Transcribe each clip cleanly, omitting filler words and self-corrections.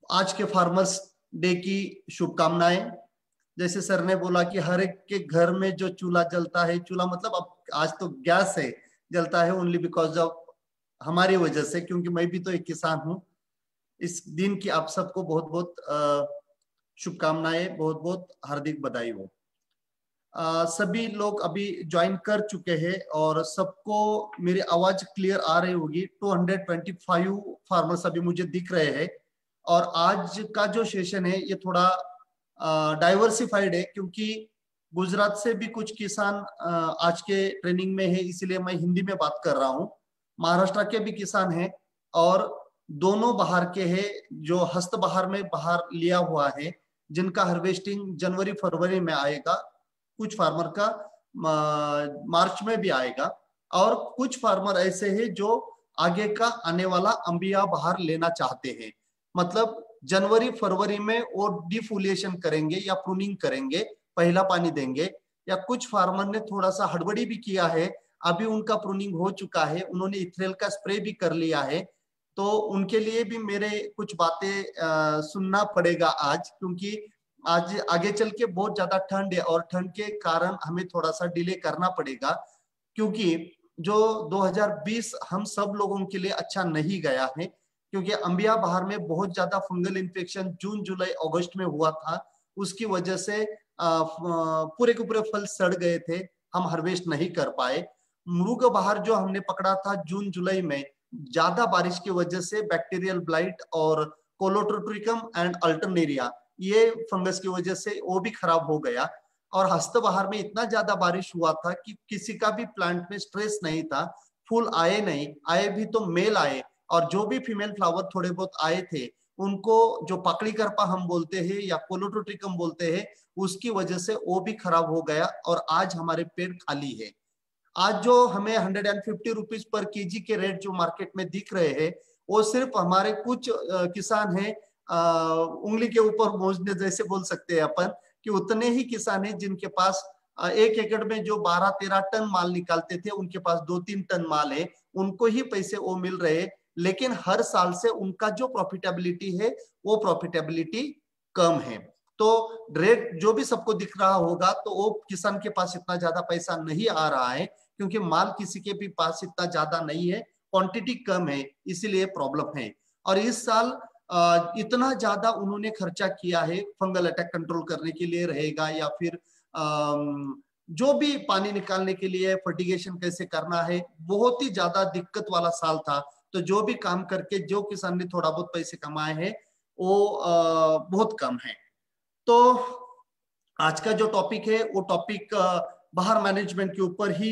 आज के farmers day की शुभकामनाएं। जैसे सर ने बोला कि हर एक के घर में जो चूल्हा जलता है, चूल्हा मतलब अब आज तो गैस है, जलता है ओनली बिकॉज ऑफ हमारी वजह से, क्योंकि मैं भी तो एक किसान हूँ। इस दिन की आप सबको बहुत बहुत शुभकामनाएं, बहुत बहुत हार्दिक बधाई हो। सभी लोग अभी ज्वाइन कर चुके हैं और सबको मेरी आवाज क्लियर आ रही होगी। 225 फार्मर्स अभी मुझे दिख रहे हैं। और आज का जो सेशन है ये थोड़ा डाइवर्सिफाइड है, क्योंकि गुजरात से भी कुछ किसान आज के ट्रेनिंग में है, इसलिए मैं हिंदी में बात कर रहा हूँ। महाराष्ट्र के भी किसान हैं और दोनों बाहर के हैं, जो हस्त बाहर में बाहर लिया हुआ है, जिनका हार्वेस्टिंग जनवरी फरवरी में आएगा। कुछ फार्मर का मार्च में भी आएगा और कुछ फार्मर ऐसे हैं जो आगे का आने वाला अंबिया बाहर लेना चाहते हैं। मतलब जनवरी फरवरी में वो डिफोलिएशन करेंगे या प्रूनिंग करेंगे, पहला पानी देंगे। या कुछ फार्मर ने थोड़ा सा हड़बड़ी भी किया है, अभी उनका प्रूनिंग हो चुका है, उन्होंने इथेनॉल का स्प्रे भी कर लिया है। तो उनके लिए भी मेरे कुछ बातें सुनना पड़ेगा आज, क्योंकि आज आगे चल के बहुत ज्यादा ठंड है और ठंड के कारण हमें थोड़ा सा डिले करना पड़ेगा, क्योंकि जो 2020 हम सब लोगों के लिए अच्छा नहीं गया है। क्योंकि अंबिया बहार में बहुत ज्यादा फंगल इन्फेक्शन जून जुलाई अगस्त में हुआ था, उसकी वजह से पूरे के पूरे फल सड़ गए थे, हम हार्वेस्ट नहीं कर पाए। मृग बहार जो हमने पकड़ा था जून जुलाई में, ज्यादा बारिश की वजह से बैक्टीरियल ब्लाइट और कोलोट्रोट्रिकम एंड अल्टरनेरिया, ये फंगस की वजह से वो भी खराब हो गया। और हस्त बहार में इतना ज्यादा बारिश हुआ था कि किसी का भी प्लांट में स्ट्रेस नहीं था, फूल आए नहीं, आए भी तो मेल आए, और जो भी फीमेल फ्लावर थोड़े बहुत आए थे उनको जो पकड़ी करपा हम बोलते हैं या कोलोट्रोट्रिकम बोलते हैं, उसकी वजह से वो भी खराब हो गया और आज हमारे पेड़ खाली है। आज जो हमें 150 रुपीज पर केजी के रेट जो मार्केट में दिख रहे हैं, वो सिर्फ हमारे कुछ किसान हैं, उंगली के ऊपर मोजने जैसे बोल सकते हैं अपन, कि उतने ही किसान हैं जिनके पास 1 एकड़ में जो 12-13 टन माल निकालते थे, उनके पास 2-3 टन माल है, उनको ही पैसे वो मिल रहे। लेकिन हर साल से उनका जो प्रॉफिटेबिलिटी है वो प्रॉफिटेबिलिटी कम है। तो रेट जो भी सबको दिख रहा होगा, तो वो किसान के पास इतना ज्यादा पैसा नहीं आ रहा है, क्योंकि माल किसी के भी पास इतना ज्यादा नहीं है, क्वांटिटी कम है, इसीलिए प्रॉब्लम है। और इस साल इतना ज्यादा उन्होंने खर्चा किया है, फंगल अटैक कंट्रोल करने के लिए रहेगा या फिर जो भी पानी निकालने के लिए फर्टिगेशन कैसे करना है, बहुत ही ज्यादा दिक्कत वाला साल था। तो जो भी काम करके जो किसान ने थोड़ा बहुत पैसे कमाए हैं वो बहुत कम है। तो आज का जो टॉपिक है वो टॉपिक बाहर मैनेजमेंट के ऊपर ही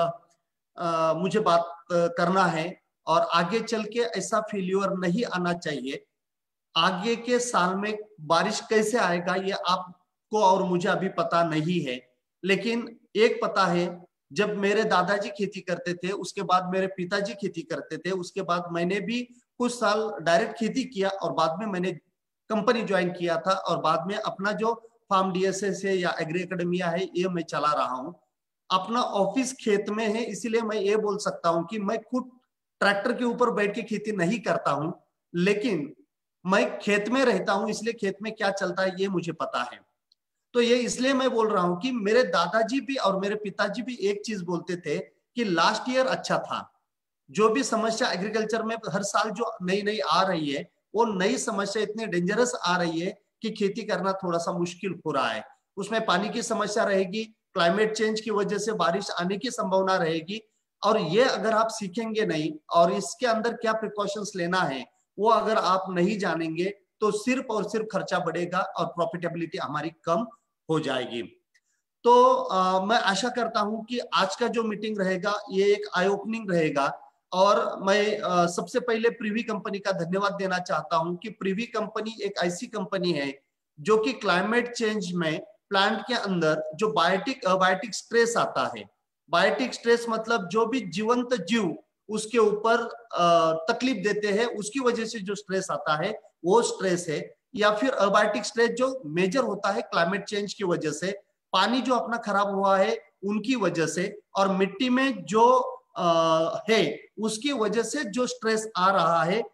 मुझे बात करना है। और आगे चल के ऐसा फेल्यूर नहीं आना चाहिए। आगे के साल में बारिश कैसे आएगा ये आपको और मुझे अभी पता नहीं है, लेकिन एक पता है, जब मेरे दादाजी खेती करते थे, उसके बाद मेरे पिताजी खेती करते थे, उसके बाद मैंने भी कुछ साल डायरेक्ट खेती किया और बाद में मैंने कंपनी ज्वाइन किया था, और बाद में अपना जो फार्म डीएसएस है या एग्री एकेडमिया है ये मैं चला रहा हूँ। अपना ऑफिस खेत में है, इसीलिए मैं ये बोल सकता हूँ कि मैं खुद ट्रैक्टर के ऊपर बैठ के खेती नहीं करता हूँ, लेकिन मैं खेत में रहता हूँ, इसलिए खेत में क्या चलता है ये मुझे पता है। तो ये इसलिए मैं बोल रहा हूँ कि मेरे दादाजी भी और मेरे पिताजी भी एक चीज बोलते थे कि लास्ट ईयर अच्छा था। जो भी समस्या एग्रीकल्चर में हर साल जो नई नई आ रही है, वो नई समस्या इतनी डेंजरस आ रही है कि खेती करना थोड़ा सा मुश्किल हो रहा है। उसमें पानी की समस्या रहेगी, क्लाइमेट चेंज की वजह से बारिश आने की संभावना रहेगी, और ये अगर आप सीखेंगे नहीं और इसके अंदर क्या प्रिकॉशंस लेना है वो अगर आप नहीं जानेंगे, तो सिर्फ और सिर्फ खर्चा बढ़ेगा और प्रॉफिटेबिलिटी हमारी कम हो जाएगी। तो मैं आशा करता हूं कि आज का जो मीटिंग रहेगा ये एक आई ओपनिंग रहेगा। और मैं सबसे पहले प्रीवी कंपनी का धन्यवाद देना चाहता हूं कि प्रीवी कंपनी एक ऐसी कंपनी है जो कि क्लाइमेट चेंज में प्लांट के अंदर जो बायोटिक स्ट्रेस आता है, बायोटिक स्ट्रेस मतलब जो भी जीवंत जीव उसके ऊपर तकलीफ देते हैं, उसकी वजह से जो स्ट्रेस आता है वो स्ट्रेस है। या फिर अबायोटिक स्ट्रेस जो मेजर होता है क्लाइमेट चेंज की वजह से, पानी जो अपना खराब हुआ है उनकी वजह से, और मिट्टी में जो है उसकी वजह से जो स्ट्रेस आ रहा है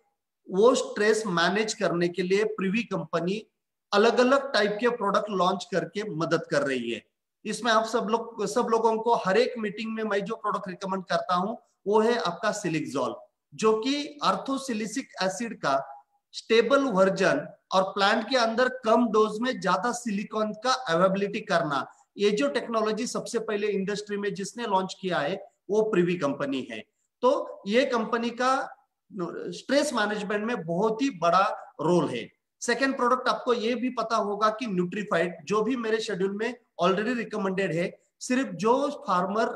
वो स्ट्रेस मैनेज करने के लिए प्रिवी कंपनी अलग अलग टाइप के प्रोडक्ट लॉन्च करके मदद कर रही है। इसमें आप सब लोगों को हर एक मीटिंग में मैं जो प्रोडक्ट रिकमेंड करता हूं वो है आपका सिलिक्सोल, जो कि अर्थोसिलिसिक एसिड का स्टेबल वर्जन और प्लांट के अंदर कम डोज में ज्यादा सिलिकॉन का अवेलेबिलिटी करना, ये जो टेक्नोलॉजी सबसे पहले इंडस्ट्री में जिसने लॉन्च किया है वो प्रिवी कंपनी है। तो ये कंपनी का स्ट्रेस मैनेजमेंट में बहुत ही बड़ा रोल है। सेकेंड प्रोडक्ट आपको ये भी पता होगा कि न्यूट्रीफाइट, जो भी मेरे शेड्यूल में ऑलरेडी रिकमेंडेड है, सिर्फ जो फार्मर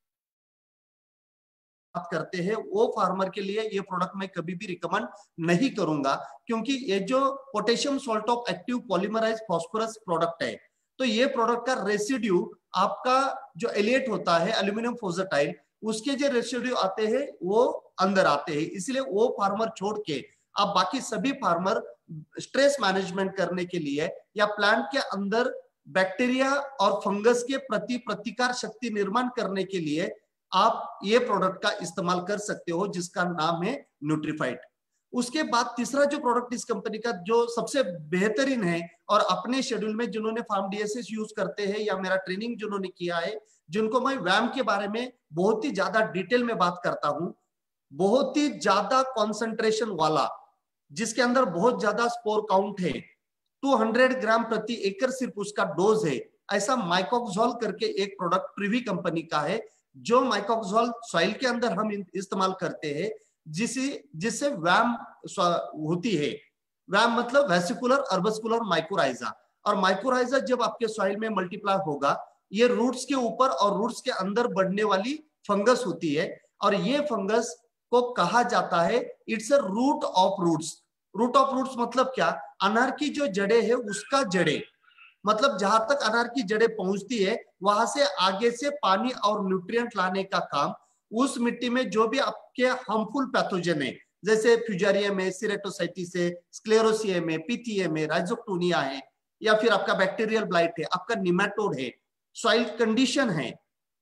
बात करते हैं वो फार्मर के लिए ये प्रोडक्ट मैं कभी भी रिकमेंड नहीं करूंगा, क्योंकि ये जो potassium salt of active polymerise phosphorus product है, तो ये प्रोडक्ट का रेसिड्यू आपका जो एलिएट होता है एल्यूमिनियम फोजेटाइल, उसके जो रेसिड्यू आते हैं वो अंदर आते हैं। इसलिए वो फार्मर छोड़ के आप बाकी सभी फार्मर स्ट्रेस मैनेजमेंट करने के लिए या प्लांट के अंदर बैक्टीरिया और फंगस के प्रति प्रतिकार शक्ति निर्माण करने के लिए आप ये प्रोडक्ट का इस्तेमाल कर सकते हो, जिसका नाम है न्यूट्रीफाइट। उसके बाद तीसरा जो प्रोडक्ट इस कंपनी का जो सबसे बेहतरीन है और अपने शेड्यूल में जिन्होंने फार्म डीएसएस यूज करते हैं या मेरा ट्रेनिंग जिन्होंने किया है, जिनको मैं वैम के बारे में बहुत ही ज्यादा डिटेल में बात करता हूं, बहुत ही ज्यादा कॉन्सेंट्रेशन वाला, जिसके अंदर बहुत ज्यादा स्पोर काउंट है, 200 ग्राम प्रति एकड़ सिर्फ उसका डोज है, ऐसा माइकोक्सोल करके एक प्रोडक्ट प्रिवी कंपनी का है, जो माइकोक्सोल सॉइल के अंदर हम इस्तेमाल करते हैं, जिससे वैम होती है। वैम मतलब वेसिकुलर अर्बस्कुलर माइकोराइजा, और माइकोराइजा जब आपके सॉइल में मल्टीप्लाई होगा, ये रूट्स के ऊपर और रूट्स के अंदर बढ़ने वाली फंगस होती है, और ये फंगस को कहा जाता है it's a root of roots. Root of roots मतलब क्या? अनार की जो जड़े है उसका जड़े, मतलब जहां तक अनार की जड़ें पहुंचती है वहां से आगे से पानी और न्यूट्रिएंट लाने का काम उस मिट्टी में जो भी आपके हार्मफुल पैथोजन है, जैसे फ्यूजारियम है, सिरेटोसाइटिस है, स्क्लेरोसियम है, पीथियम है, राइजोक्टोनिया है, या फिर आपका बैक्टीरियल ब्लाइट है, आपका निमेटोड है, सॉइल कंडीशन है,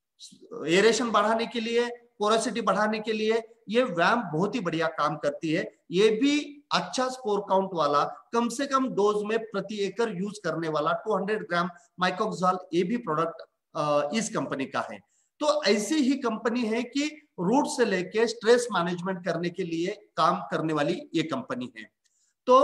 एरेशन बढ़ाने के लिए, पोरोसिटी बढ़ाने के लिए ये वैम बहुत ही बढ़िया काम करती है। ये भी अच्छा स्पोर काउंट वाला, कम से कम डोज में प्रति एकड़ यूज करने वाला 200 ग्राम माइकोक्सोल ये भी प्रोडक्ट इस कंपनी का है। तो ऐसी ही कंपनी है कि रूट से लेके स्ट्रेस मैनेजमेंट करने के लिए काम करने वाली ये कंपनी है। तो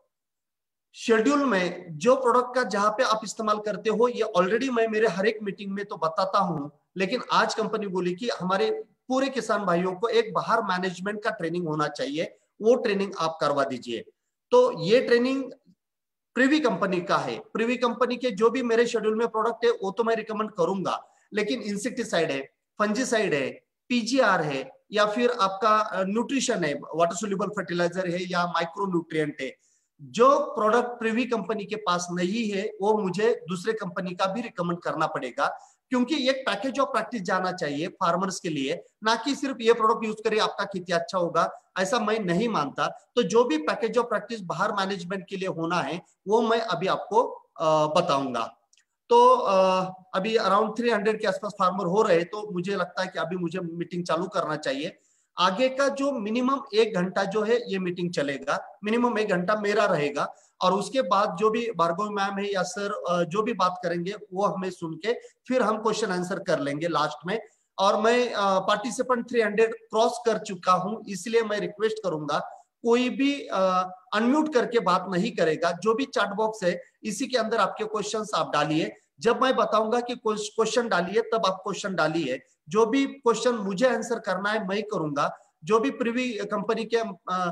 शेड्यूल में जो प्रोडक्ट का जहां पे आप इस्तेमाल करते हो ये ऑलरेडी मैं मेरे हर एक मीटिंग में तो बताता हूं, लेकिन आज कंपनी बोली कि हमारे पूरे किसान भाइयों को एक बाहर मैनेजमेंट का ट्रेनिंग होना चाहिए, वो ट्रेनिंग आप करवा दीजिए। तो ये ट्रेनिंग प्रिवी कंपनी का है। प्रिवी कंपनी के जो भी मेरे शेड्यूल में प्रोडक्ट है वो तो मैं रिकमेंड करूंगा, लेकिन इंसेक्टिसाइड है, फंजीसाइड है, पीजीआर है, या फिर आपका न्यूट्रिशन है, वाटर सोल्यूबल फर्टिलाइजर है, या माइक्रो न्यूट्रिएंट है, जो प्रोडक्ट प्रिवी कंपनी के पास नहीं है वो मुझे दूसरे कंपनी का भी रिकमेंड करना पड़ेगा, क्योंकि एक पैकेज ऑफ प्रैक्टिस जाना चाहिए फार्मर्स के लिए, ना कि सिर्फ ये प्रोडक्ट यूज करिए आपका खेती अच्छा होगा, ऐसा मैं नहीं मानता। तो जो भी पैकेज ऑफ प्रैक्टिस बाहर मैनेजमेंट के लिए होना है वो मैं अभी आपको बताऊंगा। तो अभी अराउंड 300 के आसपास फार्मर हो रहे हैं, तो मुझे लगता है कि अभी मुझे मीटिंग चालू करना चाहिए। आगे का जो मिनिमम 1 घंटा जो है ये मीटिंग चलेगा, मिनिमम 1 घंटा मेरा रहेगा, और उसके बाद जो भी भार्गव मैम है या सर जो भी बात करेंगे वो हमें सुन के फिर हम क्वेश्चन आंसर कर लेंगे लास्ट में। और मैं पार्टिसिपेंट 300 क्रॉस कर चुका हूं, इसलिए मैं रिक्वेस्ट करूंगा कोई भी अनम्यूट करके बात नहीं करेगा। जो भी चैट बॉक्स है इसी के अंदर आपके क्वेश्चंस आप डालिए, जब मैं बताऊंगा कि क्वेश्चन डालिए तब आप क्वेश्चन डालिए। जो भी क्वेश्चन मुझे आंसर करना है मैं करूंगा, जो भी प्रिवी कंपनी के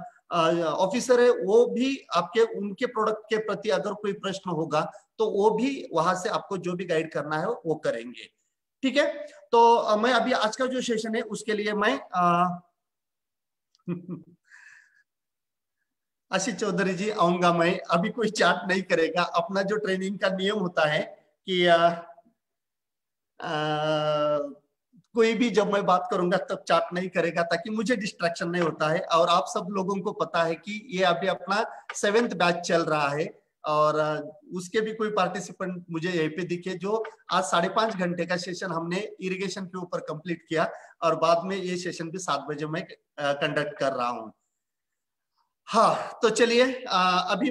ऑफिसर है वो भी आपके उनके प्रोडक्ट के प्रति अगर कोई प्रश्न होगा तो वो भी वहां से आपको जो भी गाइड करना है वो करेंगे। ठीक है, तो मैं अभी आज का जो सेशन है उसके लिए मैं आशीष चौधरी जी आऊंगा, मैं अभी कोई चैट नहीं करेगा। अपना जो ट्रेनिंग का नियम होता है कि कोई भी जब मैं बात करूंगा तब चैट नहीं करेगा, ताकि मुझे डिस्ट्रैक्शन नहीं होता है। और आप सब लोगों को पता है कि ये अभी अपना 7th बैच चल रहा है, और उसके भी कोई पार्टिसिपेंट मुझे यहीं पे दिखे जो आज 5.5 घंटे का सेशन हमने इरिगेशन के ऊपर कंप्लीट किया, और बाद में ये सेशन भी 7 बजे मैं कंडक्ट कर रहा हूँ। हाँ तो चलिए, अभी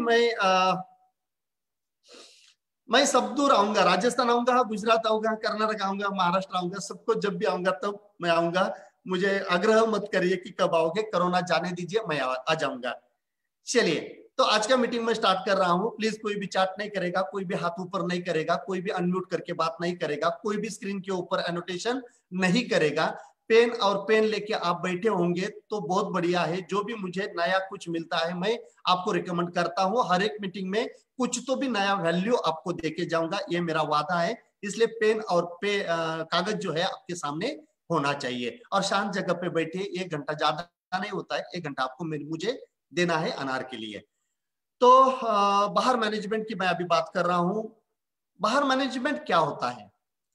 मैं सब दूर आऊंगा, राजस्थान आऊंगा, गुजरात आऊंगा, कर्नाटक आऊंगा, महाराष्ट्र आऊंगा, सबको जब भी आऊंगा तब मैं आऊंगा। मुझे आग्रह मत करिए कि कब आओगे, कोरोना जाने दीजिए, मैं आ जाऊंगा। चलिए, तो आज का मीटिंग में स्टार्ट कर रहा हूं। प्लीज कोई भी चैट नहीं करेगा, कोई भी हाथ ऊपर नहीं करेगा, कोई भी अनम्यूट करके बात नहीं करेगा, कोई भी स्क्रीन के ऊपर एनोटेशन नहीं करेगा। पेन और पेन लेके आप बैठे होंगे तो बहुत बढ़िया है। जो भी मुझे नया कुछ मिलता है मैं आपको रिकमेंड करता हूं। हर एक मीटिंग में कुछ तो भी नया वैल्यू आपको देके जाऊंगा, ये मेरा वादा है। इसलिए पेन और कागज जो है आपके सामने होना चाहिए और शांत जगह पे बैठे। 1 घंटा ज्यादा नहीं होता है, 1 घंटा आपको मुझे देना है अनार के लिए। तो बाहर मैनेजमेंट की मैं अभी बात कर रहा हूं। बाहर मैनेजमेंट क्या होता है?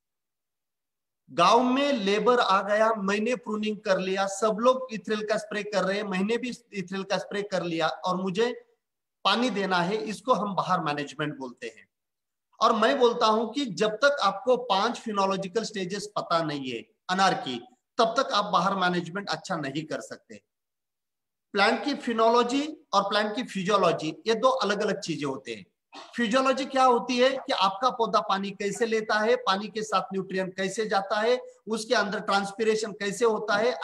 गांव में लेबर आ गया, मैंने प्रूनिंग कर लिया, सब लोग इथ्रिल का स्प्रे कर रहे हैं, मैंने भी इथ्रिल का स्प्रे कर लिया और मुझे पानी देना है, इसको हम बाहर मैनेजमेंट बोलते हैं। और मैं बोलता हूं कि जब तक आपको 5 फिनोलॉजिकल स्टेजेस पता नहीं है अनार की, तब तक आप बाहर मैनेजमेंट अच्छा नहीं कर सकते। प्लांट की फिनोलॉजी और प्लांट की फिजियोलॉजी, ये दो अलग अलग चीजें होते हैं। फिजियोलॉजी क्या होती है कि आपका पौधा पानी कैसे लेता है, पानी के साथ न्यूट्रिएंट कैसे जाता है, उसके अंदर ट्रांसपिरेशन कैसे होता है,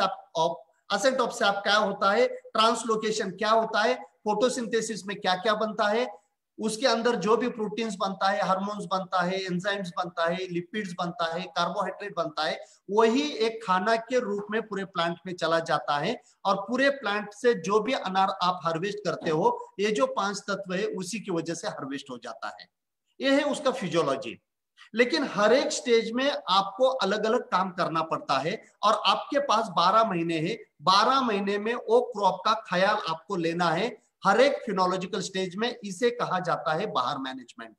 असेंट ऑफ सैप क्या होता है, ट्रांसलोकेशन क्या होता है, फोटोसिंथेसिस में क्या क्या बनता है, उसके अंदर जो भी प्रोटीन्स बनता है, हार्मोन्स बनता है, एंजाइम्स बनता है, लिपिड्स बनता है, कार्बोहाइड्रेट बनता है, वही एक खाना के रूप में पूरे प्लांट में चला जाता है। और पूरे प्लांट से जो भी अनार आप हार्वेस्ट करते हो, ये जो 5 तत्व है उसी की वजह से हार्वेस्ट हो जाता है। ये है उसका फिजियोलॉजी। लेकिन हर एक स्टेज में आपको अलग अलग काम करना पड़ता है और आपके पास 12 महीने हैं। 12 महीने में वो क्रॉप का ख्याल आपको लेना है हर एक फिनोलॉजिकल स्टेज में। इसे कहा जाता है बाहर मैनेजमेंट।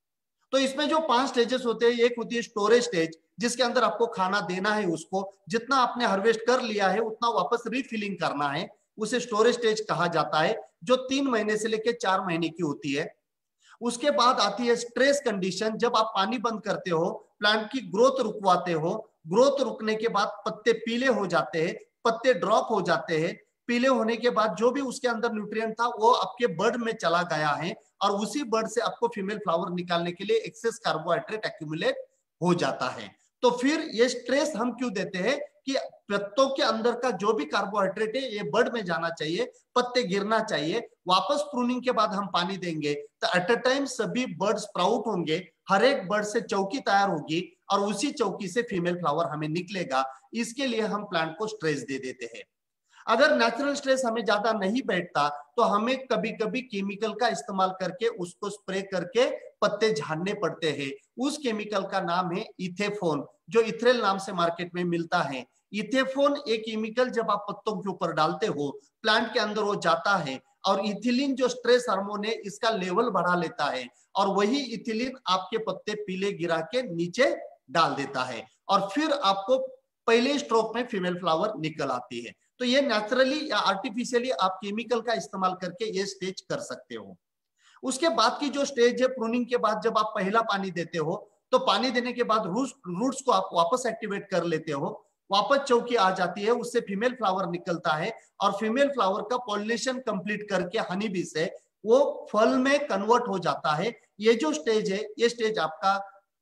तो इसमें जो 5 स्टेजेस होते हैं, एक होती है स्टोरेज स्टेज, जिसके अंदर आपको खाना देना है, उसको जितना आपने हार्वेस्ट कर लिया है उतना वापस रिफिलिंग करना है, उसे स्टोरेज स्टेज कहा जाता है, जो 3 महीने से लेकर 4 महीने की होती है। उसके बाद आती है स्ट्रेस कंडीशन, जब आप पानी बंद करते हो, प्लांट की ग्रोथ रुकवाते हो, ग्रोथ रुकने के बाद पत्ते पीले हो जाते हैं, पत्ते ड्रॉप हो जाते हैं, पीले होने के बाद जो भी उसके अंदर न्यूट्रिएंट था वो आपके बर्ड में चला गया है और उसी बर्ड से आपको फीमेल फ्लावर निकालने के लिए एक्सेस कार्बोहाइड्रेट एक्यूमुलेट हो जाता है। तो फिर ये स्ट्रेस हम क्यों देते हैं कि पत्तों के अंदर का जो भी कार्बोहाइड्रेट है ये बर्ड में जाना चाहिए, पत्ते गिरना चाहिए, वापस प्रूनिंग के बाद हम पानी देंगे तो एट अ टाइम सभी बर्ड स्प्राउट होंगे, हर एक बर्ड से चौकी तैयार होगी और उसी चौकी से फीमेल फ्लावर हमें निकलेगा। इसके लिए हम प्लांट को स्ट्रेस दे देते हैं। अगर नेचुरल स्ट्रेस हमें ज्यादा नहीं बैठता तो हमें कभी कभी केमिकल का इस्तेमाल करके उसको स्प्रे करके पत्ते झाड़ने पड़ते हैं। उस केमिकल का नाम है इथेफोन, जो इथ्रेल नाम से मार्केट में मिलता है। इथेफोन एक केमिकल जब आप पत्तों के ऊपर डालते हो, प्लांट के अंदर वो जाता है और इथिलीन जो स्ट्रेस हार्मोन है इसका लेवल बढ़ा लेता है और वही इथिलीन आपके पत्ते पीले गिरा के नीचे डाल देता है और फिर आपको पहले स्ट्रोक में फीमेल फ्लावर निकल आती है। तो ये नेचुरली या आर्टिफिशियली आप केमिकल का इस्तेमाल करके ये स्टेज कर सकते हो। उसके बाद की जो स्टेज है प्रूनिंग के बाद, जब आप पहला पानी देते हो तो पानी देने के बाद रूट्स को आप वापस एक्टिवेट कर लेते हो, वापस चौकी आ जाती है, उससे फीमेल फ्लावर निकलता है और फीमेल फ्लावर का पॉलिनेशन कंप्लीट करके हनी बी से वो फल में कन्वर्ट हो जाता है। ये जो स्टेज है ये स्टेज आपका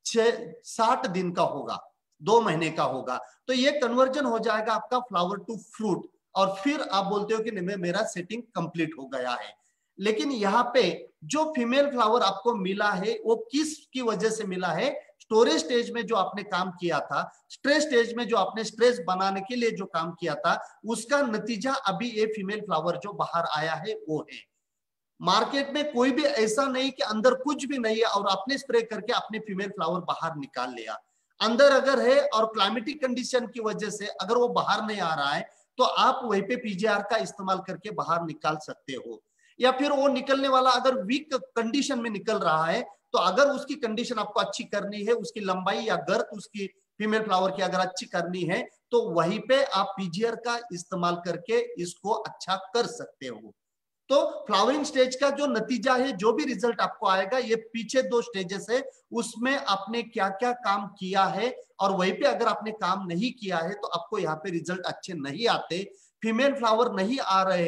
60 दिन का होगा, 2 महीने का होगा। तो ये कन्वर्जन हो जाएगा आपका फ्लावर टू फ्रूट और फिर आप बोलते हो कि नहीं मेरा सेटिंग कंप्लीट हो गया है। लेकिन यहाँ पे जो फीमेल फ्लावर आपको मिला है वो किस की वजह से मिला है? स्टोरेज स्टेज में जो आपने काम किया था, स्ट्रेस स्टेज में जो आपने स्ट्रेस बनाने के लिए जो काम किया था, उसका नतीजा अभी ये फीमेल फ्लावर जो बाहर आया है वो है। मार्केट में कोई भी ऐसा नहीं कि अंदर कुछ भी नहीं है और आपने स्प्रे करके अपने फीमेल फ्लावर बाहर निकाल लिया। अंदर अगर है और क्लाइमेटिक कंडीशन की वजह से अगर वो बाहर नहीं आ रहा है तो आप वहीं पे पीजीआर का इस्तेमाल करके बाहर निकाल सकते हो। या फिर वो निकलने वाला अगर वीक कंडीशन में निकल रहा है तो अगर उसकी कंडीशन आपको अच्छी करनी है, उसकी लंबाई या गर्थ उसकी फीमेल फ्लावर की अगर अच्छी करनी है तो वहीं पे आप पीजीआर का इस्तेमाल करके इसको अच्छा कर सकते हो। तो फ्लावरिंग स्टेज का जो नतीजा है, जो भी रिजल्ट आपको आएगा, ये पीछे 2 स्टेजेस है, उसमें आपने क्या क्या काम किया है और वहीं पे अगर आपने काम नहीं किया है तो आपको यहाँ पे रिजल्ट अच्छे नहीं आते, फीमेल फ्लावर नहीं आ रहे हैं,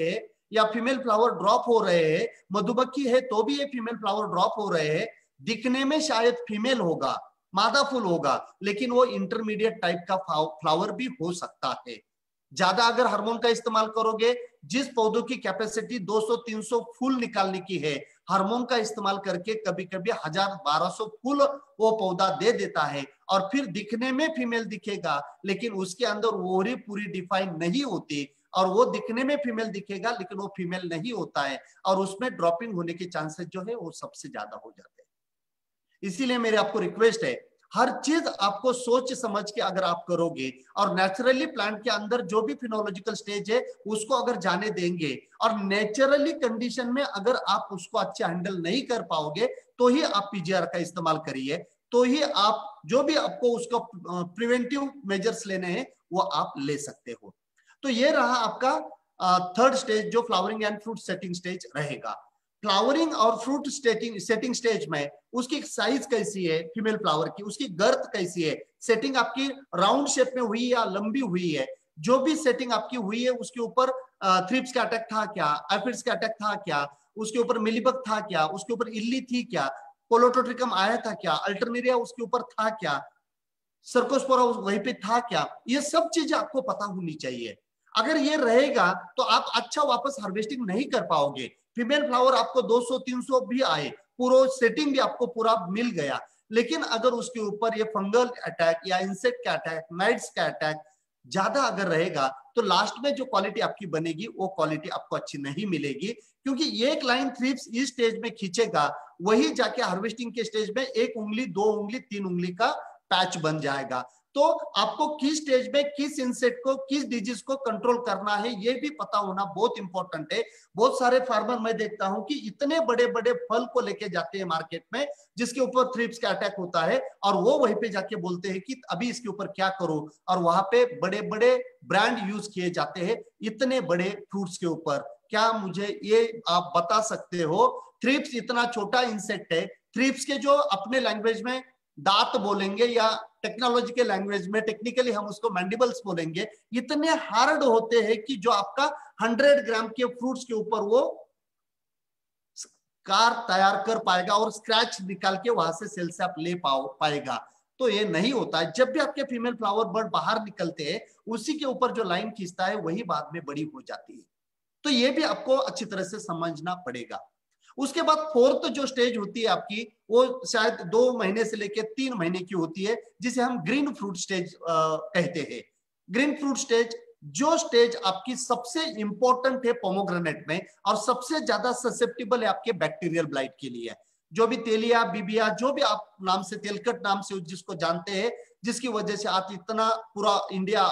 या फीमेल फ्लावर ड्रॉप हो रहे हैं, मधुमक्खी है तो भी ये फीमेल फ्लावर ड्रॉप हो रहे हैं, दिखने में शायद फीमेल होगा, मादा फूल होगा, लेकिन वो इंटरमीडिएट टाइप का फ्लावर भी हो सकता है। ज्यादा अगर हार्मोन का इस्तेमाल करोगे, जिस पौधों की कैपेसिटी 200-300 फूल निकालने की है, हार्मोन का इस्तेमाल करके कभी कभी 1000-1200 फूल वो पौधा दे देता है, और फिर दिखने में फीमेल दिखेगा लेकिन उसके अंदर ओवरी पूरी डिफाइन नहीं होती, और वो दिखने में फीमेल दिखेगा लेकिन वो फीमेल नहीं होता है, और उसमें ड्रॉपिंग होने के चांसेस जो है वो सबसे ज्यादा हो जाते हैं। इसीलिए मेरे आपको रिक्वेस्ट है, हर चीज आपको सोच समझ के अगर आप करोगे, और नेचुरली प्लांट के अंदर जो भी फिनोलॉजिकल स्टेज है उसको अगर जाने देंगे, और नेचुरली कंडीशन में अगर आप उसको अच्छे हैंडल नहीं कर पाओगे, तो ही आप पीजीआर का इस्तेमाल करिए, तो ही आप जो भी आपको उसका प्रिवेंटिव मेजर्स लेने हैं वो आप ले सकते हो। तो ये रहा आपका थर्ड स्टेज जो flowering and fruit setting stage रहेगा। फ्लावरिंग और फ्रूट सेटिंग स्टेज में उसकी साइज कैसी है, फीमेल फ्लावर की उसकी गर्थ कैसी है, सेटिंग आपकी राउंड शेप में हुई या लंबी हुई है, जो भी सेटिंग आपकी हुई है उसके ऊपर थ्रिप्स का अटैक था क्या, एफिड्स का अटैक था क्या, उसके ऊपर मिलीबग था क्या, उसके ऊपर इल्ली थी क्या, कोलोटोट्रिकम आया था क्या, अल्टरनेरिया उसके ऊपर था क्या, सर्कोस्पोरा वहीं पे था क्या, ये सब चीजें आपको पता होनी चाहिए। अगर ये रहेगा तो आप अच्छा वापस हार्वेस्टिंग नहीं कर पाओगे। फीमेल फ्लावर आपको 200-300 भी आए, पूरा सेटिंग भी आपको पूरा मिल गया, लेकिन अगर उसके ऊपर ये फंगल अटैक या इंसेक्ट का अटैक, नाइट्स का अटैक ज्यादा अगर रहेगा, तो लास्ट में जो क्वालिटी आपकी बनेगी वो क्वालिटी आपको अच्छी नहीं मिलेगी, क्योंकि एक लाइन थ्रिप्स इस स्टेज में खींचेगा, वही जाके हार्वेस्टिंग के स्टेज में 1 उंगली 2 उंगली 3 उंगली का पैच बन जाएगा। तो आपको किस स्टेज में किस इंसेक्ट को, किस डिजीज को कंट्रोल करना है, ये भी पता होना बहुत इंपॉर्टेंट है। बहुत सारे फार्मर मैं देखता हूं कि इतने बड़े बड़े फल को लेके जाते हैं मार्केट में जिसके ऊपर थ्रिप्स का अटैक होता है, और वो वहीं पे जाके बोलते हैं कि अभी इसके ऊपर क्या करो, और वहां पे बड़े बड़े ब्रांड यूज किए जाते हैं इतने बड़े फ्रूट्स के ऊपर। क्या मुझे ये आप बता सकते हो, थ्रिप्स इतना छोटा इंसेक्ट है, थ्रिप्स के जो अपने लैंग्वेज में दांत बोलेंगे या टेक्नोलॉजी के लैंग्वेज में टेक्निकली हम उसको मैंडिबल्स बोलेंगे, इतने हार्ड होते हैं कि जो आपका 100 ग्राम के फ्रूट्स के ऊपर वो कार तैयार कर पाएगा और स्क्रैच निकाल के वहां से सेल से आप ले पाएगा। तो ये नहीं होता है। जब भी आपके फीमेल फ्लावर बर्ड बाहर निकलते हैं, उसी के ऊपर जो लाइन खींचता है वही बाद में बड़ी हो जाती है। तो ये भी आपको अच्छी तरह से समझना पड़ेगा। उसके बाद फोर्थ जो स्टेज होती है आपकी, वो शायद 2 महीने से लेकर 3 महीने की होती है, जिसे हम ग्रीन फ्रूट स्टेज कहते हैं। ग्रीन फ्रूट स्टेज जो स्टेज आपकी सबसे इंपॉर्टेंट है पोमोग्रेनेट में, और सबसे ज्यादा ससेप्टेबल है आपके बैक्टीरियल ब्लाइट के लिए। जो भी तेलिया बिबिया जो भी आप नाम से, तेलकट नाम से जिसको जानते हैं, जिसकी वजह से आज इतना पूरा इंडिया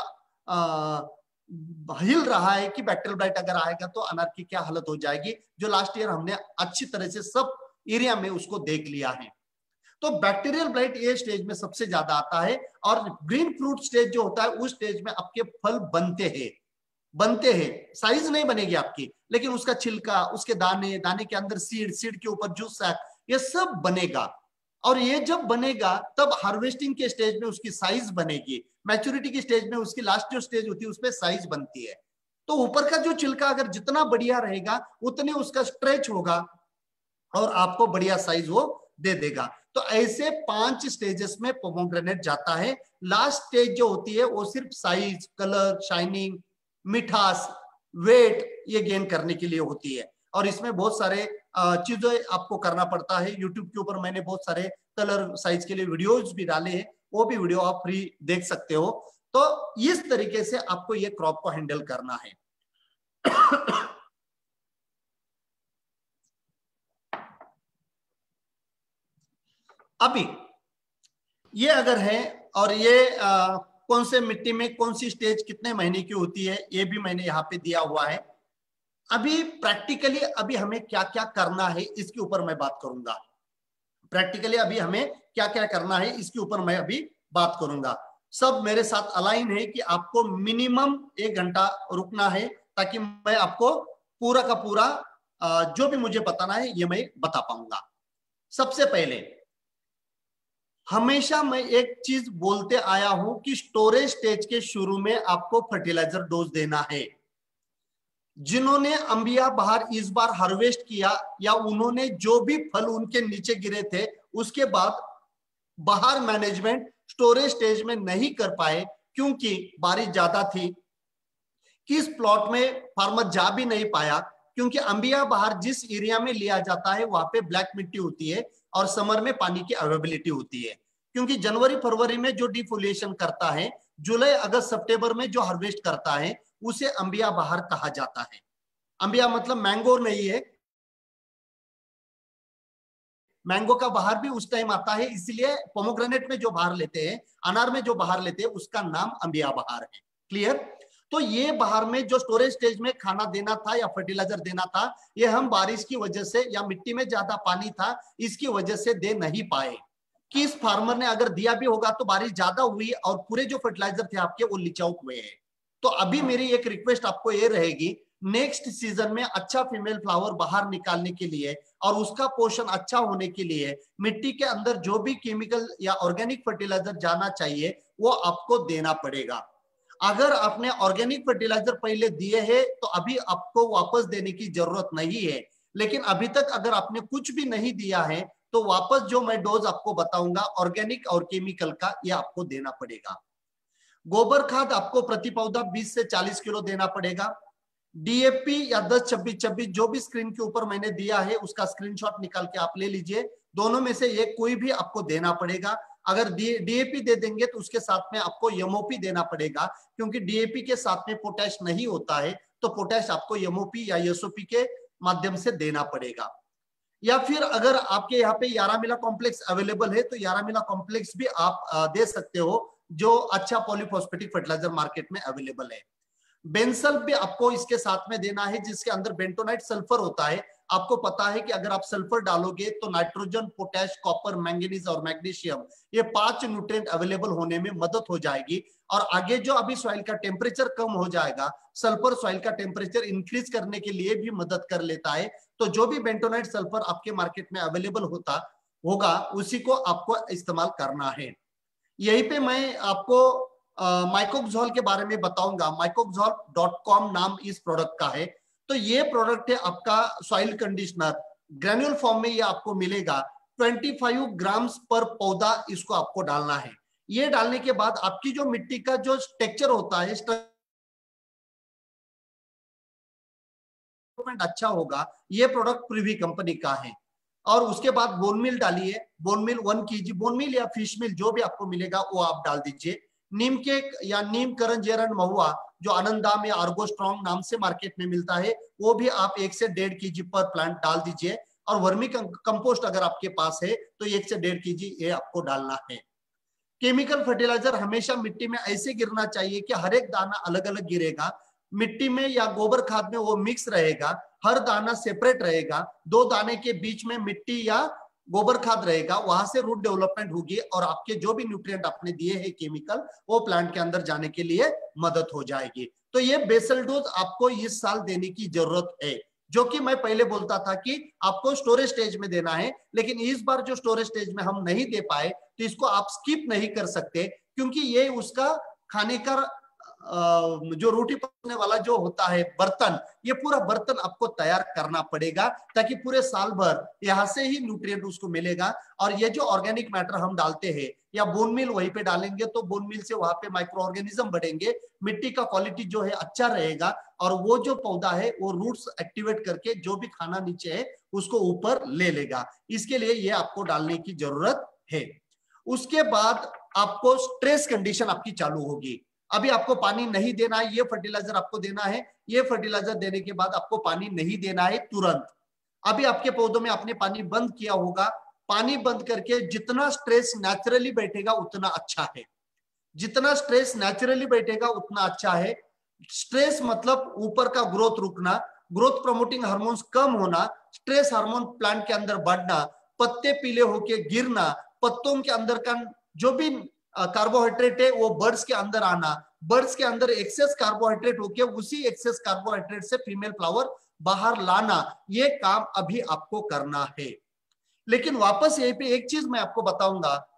हिल रहा है कि बैक्टीरियल ब्लाइट अगर आएगा तो अनार की क्या हालत हो जाएगी, जो लास्ट ईयर हमने अच्छी तरह से सब एरिया में उसको देख लिया है। तो बैक्टीरियल ब्लाइट ये स्टेज में सबसे ज्यादा आता है, और ग्रीन फ्रूट स्टेज जो होता है उस स्टेज में आपके फल बनते हैं, साइज नहीं बनेगी आपकी, लेकिन उसका छिलका, उसके दाने, दाने के अंदर सीड, सीड के ऊपर जूस है, ये सब बनेगा। और ये जब बनेगा तब हार्वेस्टिंग के स्टेज में उसकी साइज बनेगी, मैच्योरिटी की स्टेज में उसकी लास्ट जो स्टेज होती है उसमें साइज बनती है। तो ऊपर का जो छिलका अगर जितना बढ़िया रहेगा उतने उसका स्ट्रेच होगा और आपको बढ़िया साइज वो दे देगा। तो ऐसे 5 स्टेजेस में पोमोग्रेनेट जाता है। लास्ट स्टेज जो होती है वो सिर्फ साइज, कलर, शाइनिंग, मिठास, वेट ये गेन करने के लिए होती है, और इसमें बहुत सारे चीजें आपको करना पड़ता है। यूट्यूब के ऊपर मैंने बहुत सारे कलर साइज के लिए वीडियोज भी डाले हैं, वो भी वीडियो आप फ्री देख सकते हो। तो इस तरीके से आपको ये क्रॉप को हैंडल करना है। अभी ये अगर है, और ये कौन से मिट्टी में कौन सी स्टेज कितने महीने की होती है ये भी मैंने यहाँ पे दिया हुआ है। अभी प्रैक्टिकली अभी हमें क्या क्या करना है इसके ऊपर मैं बात करूंगा। प्रैक्टिकली अभी हमें क्या क्या करना है इसके ऊपर मैं अभी बात करूंगा। सब मेरे साथ अलाइन है कि आपको मिनिमम 1 घंटा रुकना है, ताकि मैं आपको पूरा का पूरा जो भी मुझे बताना है ये मैं बता पाऊंगा। सबसे पहले हमेशा मैं एक चीज बोलते आया हूं कि स्टोरेज स्टेज के शुरू में आपको फर्टिलाइजर डोज देना है। जिन्होंने अंबिया बहार इस बार हार्वेस्ट किया या उन्होंने जो भी फल उनके नीचे गिरे थे उसके बाद बहार मैनेजमेंट स्टोरेज स्टेज में नहीं कर पाए क्योंकि बारिश ज्यादा थी, किस प्लॉट में फार्मर जा भी नहीं पाया क्योंकि अंबिया बहार जिस एरिया में लिया जाता है वहां पे ब्लैक मिट्टी होती है और समर में पानी की अवेलेबिलिटी होती है, क्योंकि जनवरी फरवरी में जो डिफोलिएशन करता है, जुलाई अगस्त सितंबर में जो हार्वेस्ट करता है उसे अंबिया बहार कहा जाता है। अंबिया मतलब मैंगो नहीं है, मैंगो का बहार भी उस टाइम आता है, इसलिए पोमोग्रेनेट में जो बहार लेते हैं, अनार में जो बहार लेते हैं उसका नाम अंबिया बहार है। क्लियर? तो ये बहार में जो स्टोरेज स्टेज में खाना देना था या फर्टिलाइजर देना था, ये हम बारिश की वजह से या मिट्टी में ज्यादा पानी था इसकी वजह से दे नहीं पाए। कि इस फार्मर ने अगर दिया भी होगा तो बारिश ज्यादा हुई और पूरे जो फर्टिलाइजर थे आपके वो लीच आउट हुए हैं। तो अभी मेरी एक रिक्वेस्ट आपको ये रहेगी, नेक्स्ट सीजन में अच्छा फीमेल फ्लावर बाहर निकालने के लिए और उसका पोषण अच्छा होने के लिए मिट्टी के अंदर जो भी केमिकल या ऑर्गेनिक फर्टिलाइजर जाना चाहिए वो आपको देना पड़ेगा। अगर आपने ऑर्गेनिक फर्टिलाइजर पहले दिए हैं तो अभी आपको वापस देने की जरूरत नहीं है, लेकिन अभी तक अगर आपने कुछ भी नहीं दिया है तो वापस जो मैं डोज आपको बताऊंगा ऑर्गेनिक और केमिकल का, ये आपको देना पड़ेगा। गोबर खाद आपको प्रति पौधा 20 से 40 किलो देना पड़ेगा। डीएपी या 10-26-26 जो भी स्क्रीन के ऊपर मैंने दिया है उसका स्क्रीनशॉट निकाल के आप ले लीजिए, दोनों में से एक कोई भी आपको देना पड़ेगा। अगर डीएपी दे देंगे तो उसके साथ में आपको एमओपी देना पड़ेगा, क्योंकि डीएपी के साथ में पोटैश नहीं होता है, तो पोटैश आपको एमओपी या एसओपी के माध्यम से देना पड़ेगा। या फिर अगर आपके यहाँ पे यारामिला कॉम्प्लेक्स अवेलेबल है तो यारामिला कॉम्प्लेक्स भी आप दे सकते हो, जो अच्छा पॉलीफॉस्फेटिक फर्टिलाइजर मार्केट में अवेलेबल है। बेंसल भी आपको इसके साथ में देना है, जिसके अंदर बेंटोनाइट सल्फर होता है। आपको पता है कि अगर आप सल्फर डालोगे तो नाइट्रोजन, पोटैश, कॉपर, मैंगनीज और मैग्नीशियम, ये 5 न्यूट्रिएंट अवेलेबल होने में मदद हो जाएगी। और आगे जो अभी सॉइल का टेम्परेचर कम हो जाएगा, सल्फर सॉइल का टेम्परेचर इंक्रीज करने के लिए भी मदद कर लेता है। तो जो भी बेंटोनाइट सल्फर आपके मार्केट में अवेलेबल होगा उसी को आपको इस्तेमाल करना है। यहीं पे मैं आपको माइकोक्सोल के बारे में बताऊंगा। mycoxol.com नाम इस प्रोडक्ट का है। तो ये प्रोडक्ट है आपका सॉइल कंडीशनर, ग्रेन्यूल फॉर्म में ये आपको मिलेगा। 25 ग्राम्स पर पौधा इसको आपको डालना है। ये डालने के बाद आपकी जो मिट्टी का जो टेक्सचर होता है, अच्छा होगा। ये प्रोडक्ट प्रीवी कंपनी का है। और उसके बाद बोन मिल डालिए, bone meal 1 kg, bone meal या फिश मिल जो भी आपको मिलेगा वो आप डाल दीजिए। नीम केक या नीम करंजेरन महुआ जो आनंदाम या आर्गो स्ट्रॉन्ग नाम से मार्केट में मिलता है, वो भी आप 1 से 1.5 kg पर प्लांट डाल दीजिए। और वर्मी कंपोस्ट अगर आपके पास है तो 1 से 1.5 kg ये आपको डालना है। केमिकल फर्टिलाइजर हमेशा मिट्टी में ऐसे गिरना चाहिए कि हर एक दाना अलग अलग गिरेगा। मिट्टी में या गोबर खाद में वो मिक्स रहेगा, हर दाना सेपरेट रहेगा। 2 दाने के बीच में मिट्टी या गोबर खाद रहेगा, वहां से रूट डेवलपमेंट होगी और आपके जो भी न्यूट्रिएंट आपने दिए हैं केमिकल, वो प्लांट के अंदर जाने के लिए मदद हो जाएगी। तो ये बेसल डोज आपको इस साल देने की जरूरत है, जो कि मैं पहले बोलता था कि आपको स्टोरेज स्टेज में देना है, लेकिन इस बार जो स्टोरेज स्टेज में हम नहीं दे पाए तो इसको आप स्किप नहीं कर सकते, क्योंकि ये उसका खाने का जो रोटी पकने वाला जो होता है बर्तन, ये पूरा बर्तन आपको तैयार करना पड़ेगा ताकि पूरे साल भर यहाँ से ही न्यूट्रिएंट उसको मिलेगा। और ये जो ऑर्गेनिक मैटर हम डालते हैं या बोन मिल वहीं पे डालेंगे तो बोन मिल से वहां पे माइक्रो ऑर्गेनिज्म बढ़ेंगे, मिट्टी का क्वालिटी जो है अच्छा रहेगा और वो जो पौधा है वो रूट्स एक्टिवेट करके जो भी खाना नीचे है उसको ऊपर ले लेगा। इसके लिए ये आपको डालने की जरूरत है। उसके बाद आपको स्ट्रेस कंडीशन आपकी चालू होगी। अभी आपको पानी नहीं देना है, ये फर्टिलाइजर आपको देना है। ये फर्टिलाइजर देने के बाद आपको पानी नहीं देना है तुरंत। अभी आपके पौधों में आपने पानी बंद किया होगा, पानी बंद करके जितना स्ट्रेस नेचुरली बैठेगा उतना अच्छा है। जितना स्ट्रेस नेचुरली बैठेगा उतना अच्छा है। स्ट्रेस मतलब ऊपर का ग्रोथ रुकना, ग्रोथ प्रमोटिंग हार्मोन्स कम होना, स्ट्रेस हार्मोन प्लांट के अंदर बढ़ना, पत्ते पीले होके गिरना, पत्तों के अंदर का जो भी कार्बोहाइड्रेट है वो बर्ड्स के अंदर आना, बर्ड्स के अंदर एक्सेस कार्बोहाइड्रेट होके उसी एक्सेस कार्बोहाइड्रेट से फीमेल फ्लावर बाहर लाना, ये काम अभी आपको करना है। लेकिन वापस यहीं पे एक चीज मैं आपको बताऊंगा,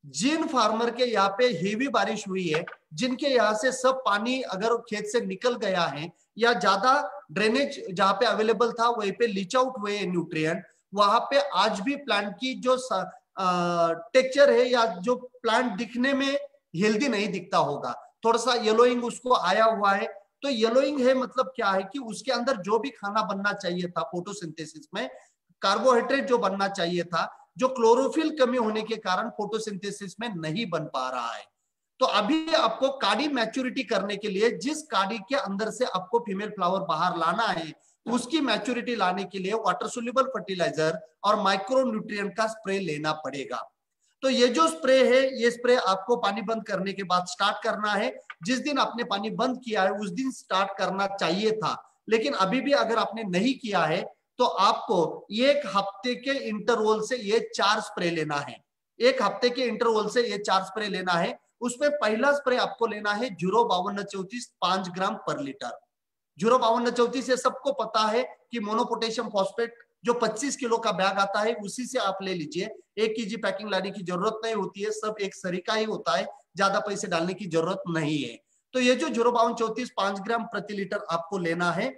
जिन फार्मर के यहाँ पे हेवी बारिश हुई है, जिनके यहाँ से सब पानी अगर खेत से निकल गया है या ज्यादा ड्रेनेज जहाँ पे अवेलेबल था वहीं पे लीच आउट हुए न्यूट्रिएंट, वहां पे आज भी प्लांट की जो टेक्सचर है या जो प्लांट दिखने में हेल्दी नहीं दिखता होगा, थोड़ा सा येलोइंग उसको आया हुआ है। तो येलोइंग है मतलब क्या है कि उसके अंदर जो भी खाना बनना चाहिए था फोटोसिंथेसिस में, कार्बोहाइड्रेट जो बनना चाहिए था, जो क्लोरोफिल कमी होने के कारण फोटोसिंथेसिस में नहीं बन पा रहा है। तो अभी आपको काडी मैच्योरिटी करने के लिए, जिस काडी के अंदर से आपको फीमेल फ्लावर बाहर लाना है, उसकी मैच्योरिटी लाने के लिए वाटर सोल्यूबल फर्टिलाइजर और माइक्रो न्यूट्रिएंट का स्प्रे लेना पड़ेगा। तो ये जो स्प्रे है, ये स्प्रे आपको पानी बंद करने के बाद स्टार्ट करना है। जिस दिन आपने पानी बंद किया है उस दिन स्टार्ट करना चाहिए था, लेकिन अभी भी अगर आपने नहीं किया है तो आपको एक हफ्ते के इंटरवल से ये 4 स्प्रे लेना है। एक हफ्ते के इंटरवल से ये 4 स्प्रे लेना है। उसमें पहला स्प्रे आपको लेना है 05234 5 ग्राम पर लीटर। 05234 से सबको पता है कि मोनोपोटेशियम फॉस्फेट जो 25 किलो का बैग आता है उसी से आप ले लीजिए। 1 केजी पैकिंग लाने की जरूरत नहीं होती है, सब एक सरीका ही होता है, ज्यादा पैसे डालने की जरूरत नहीं है। तो ये जो 05234 5 ग्राम प्रति लीटर आपको लेना है।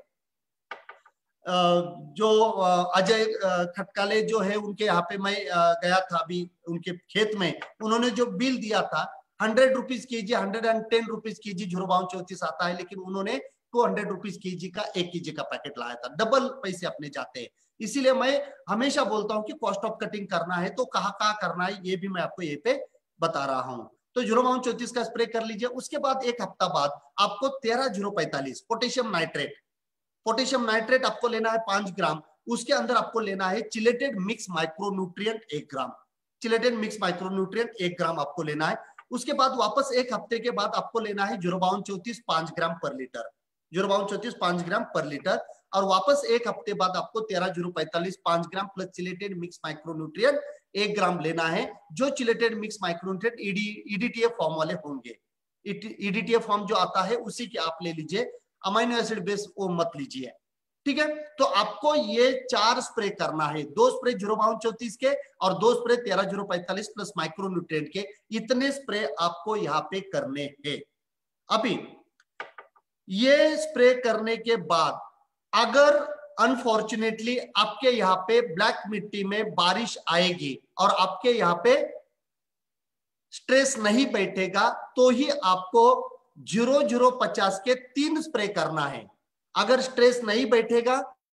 जो अजय खटकाले जो है उनके यहाँ पे मैं गया था अभी उनके खेत में, उन्होंने जो बिल दिया था 100 रुपीज के जी, 110 रुपीज के जी 05234 आता है, लेकिन उन्होंने 200 रुपीज के जी का 1 केजी का पैकेट लाया था। डबल पैसे अपने जाते हैं। इसीलिए मैं हमेशा बोलता हूँ कि कॉस्ट ऑफ कटिंग करना है तो कहाँ कहाँ करना है ये भी मैं आपको ये पे बता रहा हूँ। तो 05234 का स्प्रे कर लीजिए। उसके बाद एक हफ्ता बाद आपको 13045 पोटेशियम नाइट्रेट, पोटेशियम नाइट्रेट आपको लेना है 5 ग्राम। उसके अंदर आपको लेना है chelated mix micronutrient 1 gram. Chelated mix micronutrient 1 gram आपको लेना है। उसके बाद वापस एक हफ्ते के बाद आपको लेना है 05234 5 ग्राम पर लीटर, 05234 5 ग्राम पर लीटर। और वापस एक हफ्ते बाद आपको 13045 5 gram plus chelated mix micronutrient 1 gram लेना है। जो chelated mix micronutrient EDTF form वाले होंगे, ईडीटीएफ फॉर्म जो आता है उसी के आप ले लीजिए, अमाइनो एसिड बेस वो मत लीजिए। ठीक है, तो आपको ये 4 स्प्रे करना है, 2 स्प्रे 05234 के और 2 स्प्रे 13045 प्लस माइक्रोन्यूट्रिएंट के। इतने स्प्रे आपको यहाँ पे करने हैं। अभी ये स्प्रे करने के बाद अगर अनफॉर्चुनेटली आपके यहाँ पे ब्लैक मिट्टी में बारिश आएगी और आपके यहाँ पे स्ट्रेस नहीं बैठेगा तो ही आपको 0050 के 3 स्प्रे करना है। अगर स्ट्रेस नहीं बैठेगा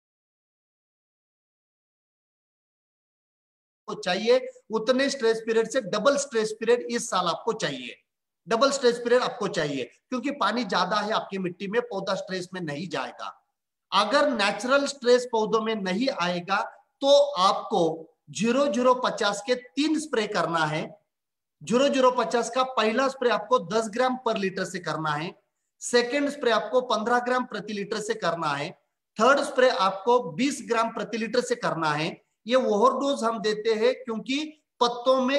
तो चाहिए उतने स्ट्रेस पीरियड से डबल स्ट्रेस पीरियड इस साल आपको चाहिए, डबल स्ट्रेस पीरियड आपको चाहिए, क्योंकि पानी ज्यादा है आपकी मिट्टी में, पौधा स्ट्रेस में नहीं जाएगा। अगर नेचुरल स्ट्रेस पौधों में नहीं आएगा तो आपको 0050 के 3 स्प्रे करना है। 0050 का पहला स्प्रे आपको 10 ग्राम पर लीटर से करना है, सेकेंड स्प्रे आपको 15 ग्राम प्रति लीटर से करना है, थर्ड स्प्रे आपको 20 ग्राम प्रति लीटर से करना है। ये ओवरडोज हम देते हैं क्योंकि पत्तों में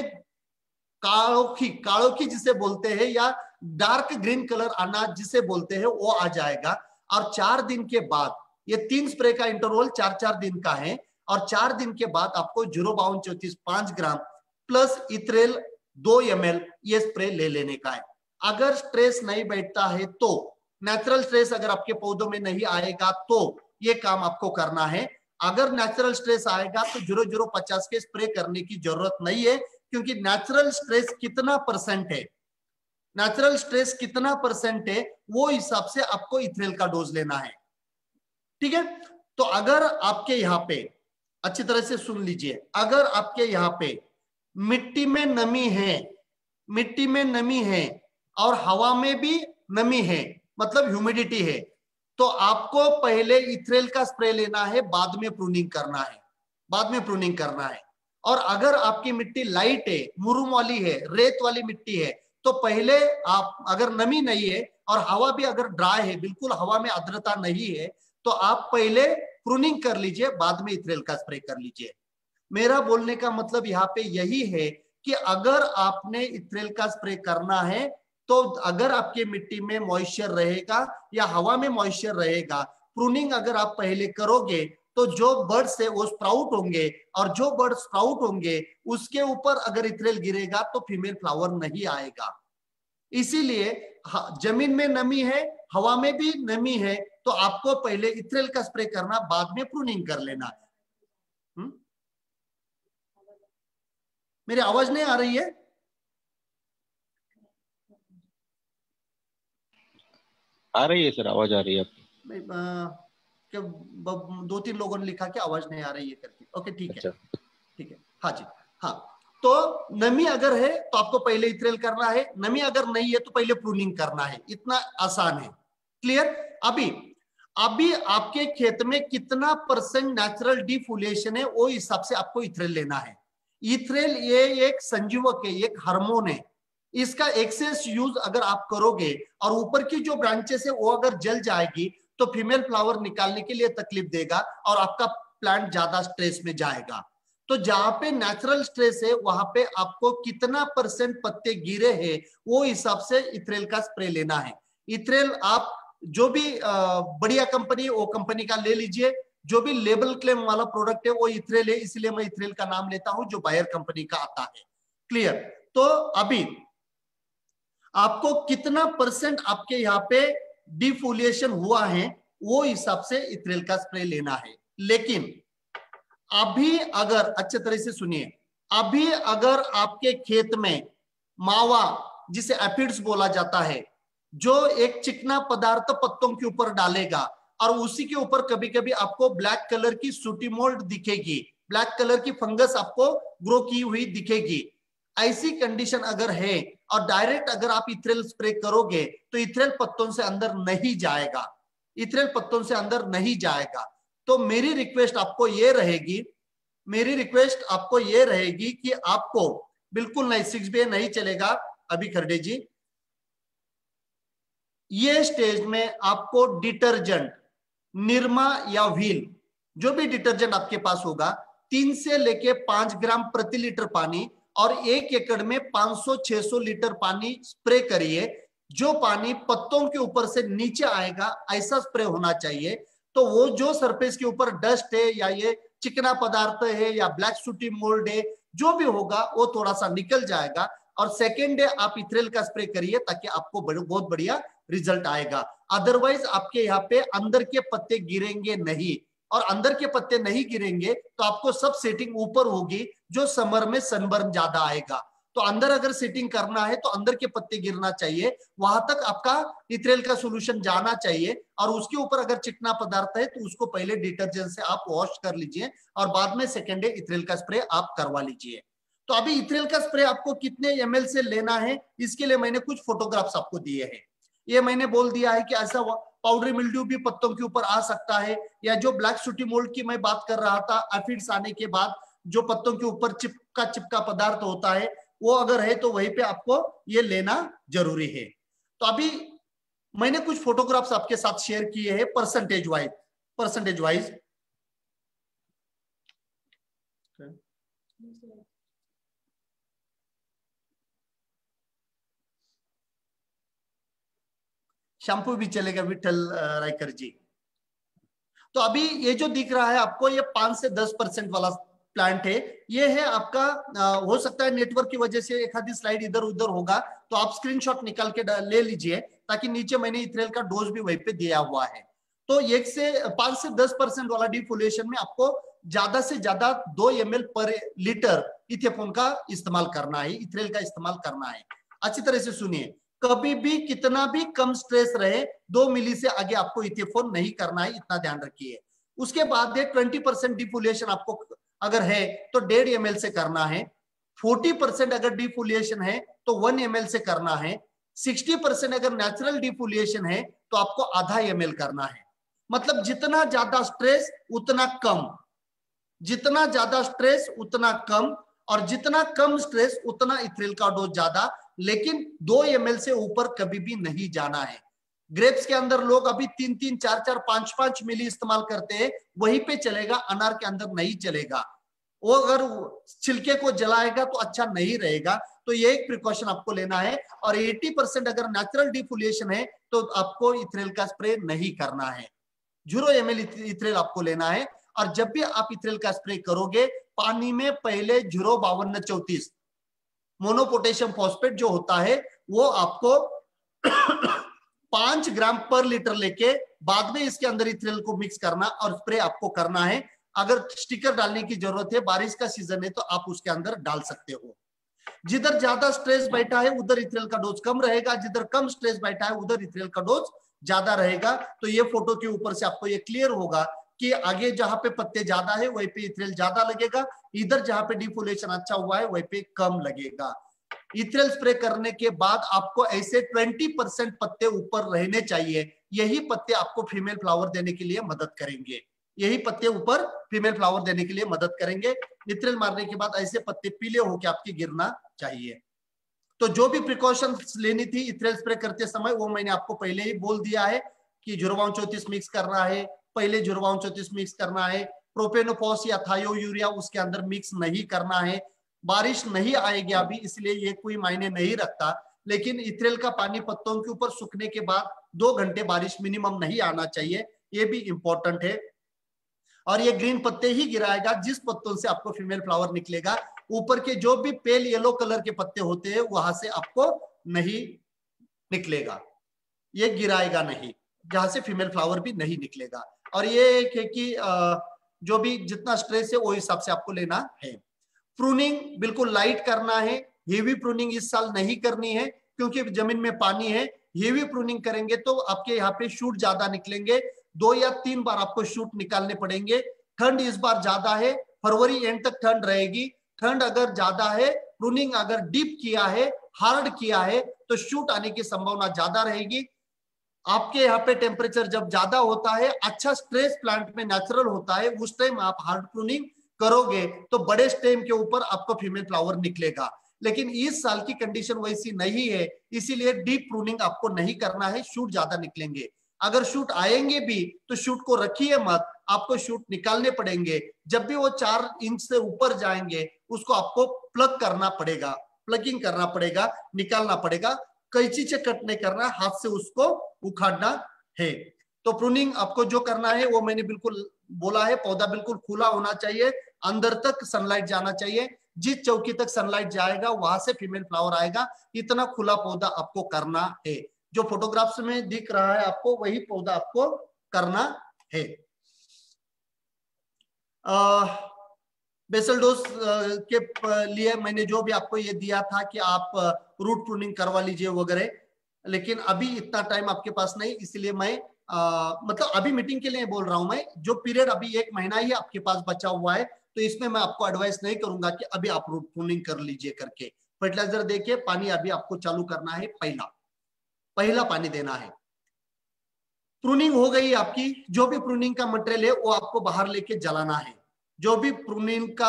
कालोखी जिसे बोलते हैं या डार्क ग्रीन कलर आना जिसे बोलते हैं वो आ जाएगा। और 4 दिन के बाद, ये 3 स्प्रे का इंटरवल 4-4 दिन का है, और 4 दिन के बाद आपको 05234 5 ग्राम प्लस इथ्रेल 2 ml ये स्प्रे ले लेने का है। अगर स्ट्रेस नहीं बैठता है तो, नेचुरल स्ट्रेस अगर आपके पौधों में नहीं आएगा तो ये काम आपको करना है। अगर नेचुरल स्ट्रेस आएगा तो 0050 के स्प्रे करने की जरूरत नहीं है, क्योंकि नेचुरल स्ट्रेस कितना परसेंट है, नेचुरल स्ट्रेस कितना परसेंट है वो हिसाब से आपको इथ्रेल का डोज लेना है। ठीक है, तो अगर आपके यहाँ पे अच्छी तरह से सुन लीजिए, अगर आपके यहाँ पे मिट्टी में नमी है, मिट्टी में नमी है और हवा में भी नमी है, मतलब ह्यूमिडिटी है, तो आपको पहले इथ्रेल का स्प्रे लेना है, बाद में प्रूनिंग करना है, बाद में प्रूनिंग करना है। और अगर आपकी मिट्टी लाइट है, मुरुम वाली है, रेत वाली मिट्टी है, तो पहले आप, अगर नमी नहीं है और हवा भी अगर ड्राई है, बिल्कुल हवा में आर्द्रता नहीं है, तो आप पहले प्रूनिंग कर लीजिए, बाद में इथ्रेल का स्प्रे कर लीजिए। मेरा बोलने का मतलब यहाँ पे यही है कि अगर आपने इथ्रेल का स्प्रे करना है तो अगर आपके मिट्टी में मॉइस्चर रहेगा या हवा में मॉइस्चर रहेगा, प्रूनिंग अगर आप पहले करोगे तो जो बर्ड्स है वो स्प्राउट होंगे, और जो बर्ड स्प्राउट होंगे उसके ऊपर अगर इथ्रेल गिरेगा तो फीमेल फ्लावर नहीं आएगा। इसीलिए जमीन में नमी है, हवा में भी नमी है, तो आपको पहले इथ्रेल का स्प्रे करना, बाद में प्रूनिंग कर लेना है। मेरी आवाज नहीं आ रही है? आ रही है सर, आवाज आ रही है आपकी। दो तीन लोगों ने लिखा कि आवाज नहीं आ रही है करके। ओके ठीक है, अच्छा ठीक है, हाँ जी हाँ। तो नमी अगर है तो आपको पहले इथ्रेल करना है, नमी अगर नहीं है तो पहले प्रूनिंग करना है, इतना आसान है। क्लियर? अभी अभी आपके खेत में कितना परसेंट नेचुरल डिफोलिएशन है वो हिसाब से आपको इथ्रेल लेना है। इथ्रेल ये एक संजीवक है, एक हार्मोन है। इसका एक्सेस यूज अगर आप करोगे और ऊपर की जो ब्रांचेस है वो अगर जल जाएगी तो फीमेल फ्लावर निकालने के लिए तकलीफ देगा और आपका प्लांट ज्यादा स्ट्रेस में जाएगा। तो जहां पे नेचुरल स्ट्रेस है वहां पे आपको कितना परसेंट पत्ते गिरे हैं वो हिसाब से इथ्रेल का स्प्रे लेना है। इथ्रेल आप जो भी बढ़िया कंपनी वो कंपनी का ले लीजिए, जो भी लेबल क्लेम वाला प्रोडक्ट है वो इथ्रेल है, इसलिए मैं इथ्रेल का नाम लेता हूं जो बायर कंपनी का आता है। क्लियर? तो अभी आपको कितना परसेंट आपके यहाँ पे डिफोलिएशन हुआ है वो हिसाब से इथ्रेल का स्प्रे लेना है। लेकिन अभी अगर अच्छे तरह से सुनिए, अभी अगर आपके खेत में मावा जिसे एफिड्स बोला जाता है, जो एक चिकना पदार्थ पत्तों के ऊपर डालेगा और उसी के ऊपर कभी कभी आपको ब्लैक कलर की सूटी मोल्ड दिखेगी, ब्लैक कलर की फंगस आपको ग्रो की हुई दिखेगी, ऐसी कंडीशन अगर है और डायरेक्ट अगर आप इथ्रेल स्प्रे करोगे तो इथ्रेल पत्तों से अंदर नहीं जाएगा, इथ्रेल पत्तों से अंदर नहीं जाएगा। तो मेरी रिक्वेस्ट आपको ये रहेगी, मेरी रिक्वेस्ट आपको ये रहेगी कि आपको बिल्कुल नहीं 6 नहीं चलेगा अभी खरडे जी। ये स्टेज में आपको डिटर्जेंट निरमा या व्हील, जो भी डिटर्जेंट आपके पास होगा, 3 से लेके 5 ग्राम प्रति लीटर पानी और 1 एकड़ में 500-600 लीटर पानी स्प्रे करिए। जो पानी पत्तों के ऊपर से नीचे आएगा ऐसा स्प्रे होना चाहिए। तो वो जो सरफेस के ऊपर डस्ट है या ये चिकना पदार्थ है या ब्लैक सूटी मोल्ड है, जो भी होगा वो थोड़ा सा निकल जाएगा। और सेकेंड डे आप इथ्रेल का स्प्रे करिए ताकि आपको बहुत बढ़िया रिजल्ट आएगा। अदरवाइज आपके यहाँ पे अंदर के पत्ते गिरेंगे नहीं, और अंदर के पत्ते नहीं गिरेंगे तो आपको सब सेटिंग ऊपर होगी, जो समर में सनबर्न ज्यादा आएगा। तो अंदर अगर सेटिंग करना है तो अंदर के पत्ते गिरना चाहिए, वहां तक आपका इथ्रेल का सोल्यूशन जाना चाहिए। और उसके ऊपर अगर चिकना पदार्थ है तो उसको पहले डिटर्जेंट से आप वॉश कर लीजिए और बाद में सेकेंड डे इथ्रेल का स्प्रे आप करवा लीजिए। तो अभी इथ्रेल का स्प्रे आपको कितने ml से लेना है इसके लिए मैंने कुछ फोटोग्राफ्स आपको दिए हैं। ये मैंने बोल दिया है कि ऐसा पाउडरी मिल्ड्यू भी पत्तों के ऊपर आ सकता है, या जो ब्लैक सूटी मोल्ड की मैं बात कर रहा था, एफिड्स आने के बाद जो पत्तों के ऊपर चिपका पदार्थ होता है, वो अगर है तो वहीं पे आपको ये लेना जरूरी है। तो अभी मैंने कुछ फोटोग्राफ्स आपके साथ शेयर किए हैं परसेंटेज वाइज। शैम्पू भी चलेगा विठल रायकर जी। तो अभी ये जो दिख रहा है आपको, ये 5 से 10% वाला प्लांट है। ये है आपका, हो सकता है नेटवर्क की वजह से एक आधी स्लाइड इधर उधर होगा, तो आप स्क्रीनशॉट निकाल के ले लीजिए, ताकि नीचे मैंने इथ्रेल का डोज भी वहीं पे दिया हुआ है। तो 5 से 10% वाला डिफोलिएशन में आपको ज्यादा से ज्यादा 2 ml पर लीटर इथेफोन का इस्तेमाल करना है, इथ्रेल का इस्तेमाल करना है। अच्छी तरह से सुनिए, कभी भी कितना भी कम स्ट्रेस रहे 2 मिली से आगे आपको इथेफोन नहीं करना है, इतना ध्यान रखिए। उसके बाद 20% डिफोलिएशन आपको अगर है तो 1.5 ml से करना है। 40% अगर डिफोलिएशन है तो 1 ml से करना है। 60% अगर नेचुरल डिफोलिएशन है तो आपको आधा ml करना है। मतलब जितना ज्यादा स्ट्रेस उतना कम, जितना ज्यादा स्ट्रेस उतना कम, और जितना कम स्ट्रेस उतना इथ्रेल का डोज ज्यादा, लेकिन 2 ml से ऊपर कभी भी नहीं जाना है। ग्रेप्स के अंदर लोग अभी 3-3, 4-4, 5-5 मिली इस्तेमाल करते हैं, वहीं पे चलेगा, अनार के अंदर नहीं चलेगा। वो अगर छिलके को जलाएगा तो अच्छा नहीं रहेगा। तो ये एक प्रिकॉशन आपको लेना है। और 80% अगर नेचुरल डिफोलिएशन है तो आपको इथ्रेल का स्प्रे नहीं करना है, 0 ml इथ्रेल आपको लेना है। और जब भी आप इथ्रेल का स्प्रे करोगे पानी में पहले 05234 मोनोपोटेशियम फॉस्फेट जो होता है वो आपको 5 ग्राम पर लीटर लेके बाद में इसके अंदर इथ्रेल को मिक्स करना और स्प्रे आपको करना है। अगर स्टिकर डालने की जरूरत है, बारिश का सीजन है, तो आप उसके अंदर डाल सकते हो। जिधर ज्यादा स्ट्रेस बैठा है उधर इथ्रेल का डोज कम रहेगा, जिधर कम स्ट्रेस बैठा है उधर इथ्रेल का डोज ज्यादा रहेगा। तो ये फोटो के ऊपर से आपको ये क्लियर होगा कि आगे जहां पे पत्ते ज्यादा है वहीं पे इथ्रेल ज्यादा लगेगा, इधर जहां पे डिफोलेशन अच्छा हुआ है वहीं पे कम लगेगा। इथ्रेल स्प्रे करने के बाद आपको ऐसे 20% पत्ते ऊपर रहने चाहिए। यही पत्ते आपको फीमेल फ्लावर देने के लिए मदद करेंगे, यही पत्ते ऊपर फीमेल फ्लावर देने के लिए मदद करेंगे। इथ्रेल मारने के बाद ऐसे पत्ते पीले होकर आपके गिरना चाहिए। तो जो भी प्रिकॉशंस लेनी थी इथ्रेल स्प्रे करते समय वो मैंने आपको पहले ही बोल दिया है कि 03234 मिक्स करना है, पहले 03234 मिक्स करना है, प्रोपेनोफॉस या थायो यूरिया उसके अंदर मिक्स नहीं करना है। बारिश नहीं आएगी अभी इसलिए ये कोई मायने नहीं रखता, लेकिन इथ्रेल का पानी पत्तों के ऊपर सूखने के बाद 2 घंटे बारिश मिनिमम नहीं आना चाहिए, ये भी इंपॉर्टेंट है। और ये ग्रीन पत्ते ही गिराएगा जिस पत्तों से आपको फीमेल फ्लावर निकलेगा। ऊपर के जो भी पेल येलो कलर के पत्ते होते हैं वहां से आपको नहीं निकलेगा, ये गिराएगा नहीं, जहां से फीमेल फ्लावर भी नहीं निकलेगा। और ये एक है कि जो भी जितना स्ट्रेस है वो हिसाब से आपको लेना है। प्रूनिंग बिल्कुल लाइट करना है, हेवी प्रूनिंग इस साल नहीं करनी है क्योंकि जमीन में पानी है। हेवी प्रूनिंग करेंगे तो आपके यहाँ पे शूट ज्यादा निकलेंगे, 2 या 3 बार आपको शूट निकालने पड़ेंगे। ठंड इस बार ज्यादा है, फरवरी एंड तक ठंड रहेगी। ठंड अगर ज्यादा है, प्रूनिंग अगर डीप किया है, हार्ड किया है, तो शूट आने की संभावना ज्यादा रहेगी। आपके यहाँ पे टेम्परेचर जब ज्यादा होता है, अच्छा स्ट्रेस प्लांट में नेचुरल होता है, उस टाइम आप हार्ड प्रूनिंग करोगे तो बड़े स्टेम के ऊपर आपको फीमेल फ्लावर निकलेगा। लेकिन इस साल की कंडीशन वैसी नहीं है, इसीलिए डीप प्रूनिंग आपको नहीं करना है, शूट ज्यादा निकलेंगे। अगर शूट आएंगे भी तो शूट को रखिए मत, आपको शूट निकालने पड़ेंगे। जब भी वो 4 इंच से ऊपर जाएंगे उसको आपको प्लग करना पड़ेगा, प्लगिंग करना पड़ेगा, निकालना पड़ेगा। कैंची से कट नहीं करना, हाथ से उसको उखाड़ना है। तो प्रूनिंग आपको जो करना है वो मैंने बिल्कुल बोला है, पौधा बिल्कुल खुला होना चाहिए, अंदर तक सनलाइट जाना चाहिए। जिस चौकी तक सनलाइट जाएगा वहां से फीमेल फ्लावर आएगा, इतना खुला पौधा आपको करना है। जो फोटोग्राफ्स में दिख रहा है आपको वही पौधा आपको करना है। बेसल डोज के लिए मैंने जो भी आपको ये दिया था कि आप रूट प्रूनिंग करवा लीजिए वगैरह, लेकिन अभी इतना टाइम आपके पास नहीं, इसलिए मैं मतलब अभी मीटिंग के लिए बोल रहा हूं। मैं जो पीरियड अभी 1 महीना ही आपके पास बचा हुआ है, तो इसमें मैं आपको एडवाइस नहीं करूंगा कि अभी आप रूट प्रूनिंग कर लीजिए करके। फर्टिलाइजर देखिए, पानी अभी आपको चालू करना है, पहला पानी देना है। प्रूनिंग हो गई आपकी, जो भी प्रूनिंग का मटेरियल है वो आपको बाहर लेके जलाना है। जो भी प्रूनिंग का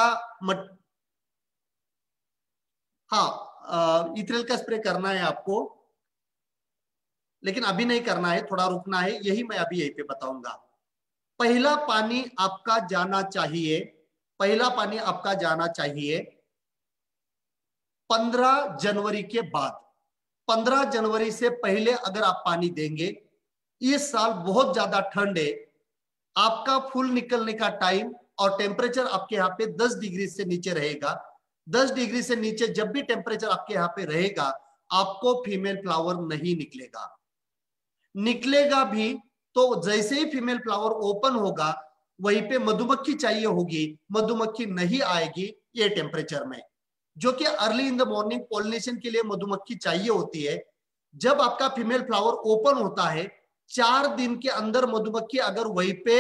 इथ्रेल का स्प्रे करना है आपको, लेकिन अभी नहीं करना है, थोड़ा रुकना है, यही मैं अभी यहीं पे बताऊंगा। पहला पानी आपका जाना चाहिए, पहला पानी आपका जाना चाहिए 15 जनवरी के बाद। 15 जनवरी से पहले अगर आप पानी देंगे, इस साल बहुत ज्यादा ठंड है, आपका फूल निकलने का टाइम और टेम्परेचर आपके यहाँ पे 10 डिग्री से नीचे रहेगा। 10 डिग्री से नीचे जब भी टेम्परेचर आपके यहाँ पे रहेगा, आपको फीमेल फ्लावर नहीं निकलेगा। निकलेगा भी तो जैसे ही फीमेल फ्लावर ओपन होगा वहीं पे मधुमक्खी चाहिए होगी, मधुमक्खी नहीं आएगी ये टेम्परेचर में, जो कि early in the morning pollination के लिए मधुमक्खी चाहिए होती है। जब आपका फीमेल फ्लावर ओपन होता है, 4 दिन के अंदर मधुमक्खी अगर वहीं पे,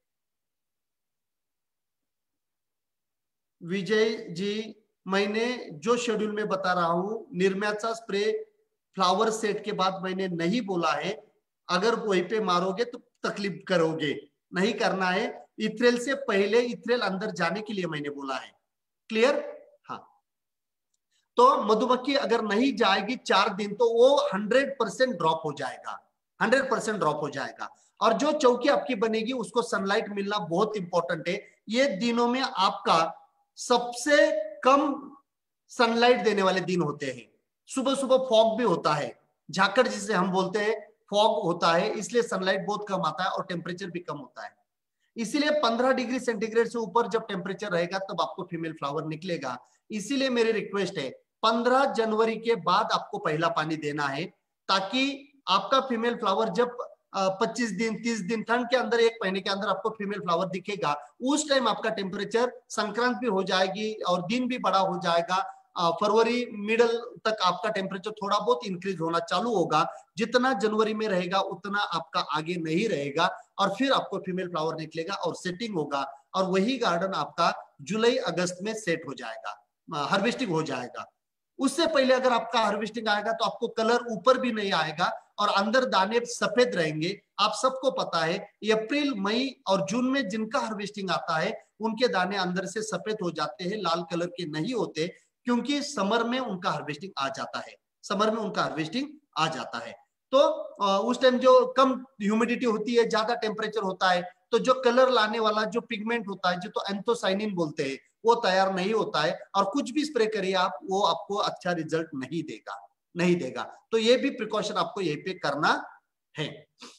विजय जी मैंने जो शेड्यूल में बता रहा हूं, निर्म्याचा स्प्रे फ्लावर सेट के बाद मैंने नहीं बोला है, अगर वहीं पे मारोगे तो तकलीफ करोगे, नहीं करना है। इथ्रेल से पहले इथ्रेल अंदर जाने के लिए मैंने बोला है, क्लियर? हाँ, तो मधुमक्खी अगर नहीं जाएगी 4 दिन तो वो 100% ड्रॉप हो जाएगा, 100% ड्रॉप हो जाएगा। और जो चौकी आपकी बनेगी उसको सनलाइट मिलना बहुत इंपॉर्टेंट है। ये दिनों में आपका सबसे कम सनलाइट देने वाले दिन होते हैं। सुबह सुबह फॉग भी होता है, झाकड़ जिसे हम बोलते हैं, फॉग होता है, इसलिए सनलाइट बहुत कम आता है और टेम्परेचर भी कम होता है। इसीलिए 15 डिग्री सेंटीग्रेड से ऊपर जब टेम्परेचर रहेगा तब आपको फीमेल फ्लावर निकलेगा। इसीलिए मेरी रिक्वेस्ट है 15 जनवरी के बाद आपको पहला पानी देना है, ताकि आपका फीमेल फ्लावर जब 25 दिन 30 दिन ठंड के अंदर 1 महीने के अंदर आपको फीमेल फ्लावर दिखेगा, उस टाइम आपका टेम्परेचर संक्रांत भी हो जाएगी और दिन भी बड़ा हो जाएगा। फरवरी मिडल तक आपका टेम्परेचर थोड़ा बहुत इंक्रीज होना चालू होगा। जितना जनवरी में रहेगा उतना आपका आगे नहीं रहेगा और फिर आपको फीमेल फ्लावर निकलेगा और सेटिंग होगा और वही गार्डन आपका जुलाई अगस्त में सेट हो जाएगा, हार्वेस्टिंग हो जाएगा। उससे पहले अगर आपका हार्वेस्टिंग आएगा तो आपको कलर ऊपर भी नहीं आएगा और अंदर दाने सफेद रहेंगे। आप सबको पता है अप्रैल मई और जून में जिनका हार्वेस्टिंग आता है उनके दाने अंदर से सफेद हो जाते हैं, लाल कलर के नहीं होते, क्योंकि समर में उनका हार्वेस्टिंग आ जाता है। समर में उनका हार्वेस्टिंग आ जाता है तो उस टाइम जो कम ह्यूमिडिटी होती है, ज्यादा टेम्परेचर होता है, तो जो कलर लाने वाला जो पिगमेंट होता है, जो तो एंथोसाइनिन बोलते हैं, वो तैयार नहीं होता है और कुछ भी स्प्रे करिए आप, वो आपको अच्छा रिजल्ट नहीं देगा। तो ये भी प्रिकॉशन आपको यहीं पे करना है।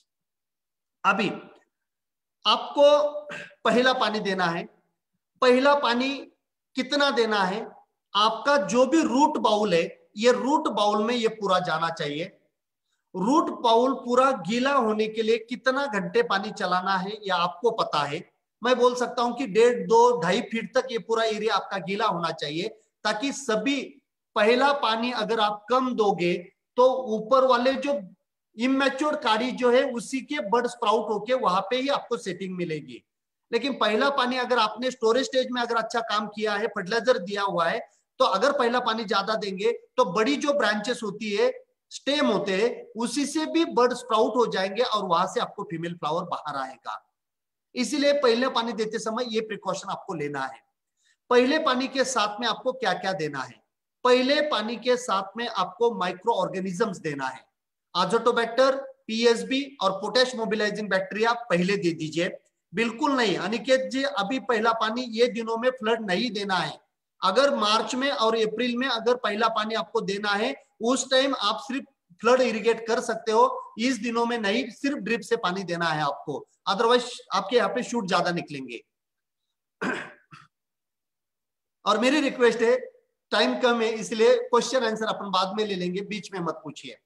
अभी आपको पहला पानी देना है। पहला पानी कितना देना है? आपका जो भी रूट बाउल है, ये रूट बाउल में ये पूरा जाना चाहिए। रूट बाउल पूरा गीला होने के लिए कितना घंटे पानी चलाना है ये आपको पता है। मैं बोल सकता हूं कि 1.5 2 2.5 फीट तक ये पूरा एरिया आपका गीला होना चाहिए, ताकि सभी पहला पानी अगर आप कम दोगे तो ऊपर वाले जो इमेच्योर काड़ी जो है उसी के बर्ड स्प्राउट होके वहां पे ही आपको सेटिंग मिलेगी। लेकिन पहला पानी अगर आपने स्टोरेज स्टेज में अगर अच्छा काम किया है, फर्टिलाइजर दिया हुआ है, तो अगर पहला पानी ज्यादा देंगे तो बड़ी जो ब्रांचेस होती है, स्टेम होते हैं, उसी से भी बर्ड स्प्राउट हो जाएंगे और वहां से आपको फीमेल फ्लावर बाहर आएगा। इसीलिए पहले पानी देते समय ये प्रिकॉशन आपको लेना है। पहले पानी के साथ में आपको क्या क्या देना है? पहले पानी के साथ में आपको माइक्रो ऑर्गेनिजम्स देना है। आजोटोबैक्टर, पीएसबी और पोटेश मोबिलाइजिंग बैक्टीरिया पहले दे दीजिए। बिल्कुल नहीं अनिकेत जी, अभी पहला पानी ये दिनों में फ्लड नहीं देना है। अगर मार्च में और अप्रैल में अगर पहला पानी आपको देना है, उस टाइम आप सिर्फ फ्लड इरिगेट कर सकते हो, इस दिनों में नहीं, सिर्फ ड्रिप से पानी देना है आपको, अदरवाइज आपके यहाँ पे शूट ज्यादा निकलेंगे। और मेरी रिक्वेस्ट है, टाइम कम है इसलिए क्वेश्चन आंसर अपन बाद में ले लेंगे, बीच में मत पूछिए।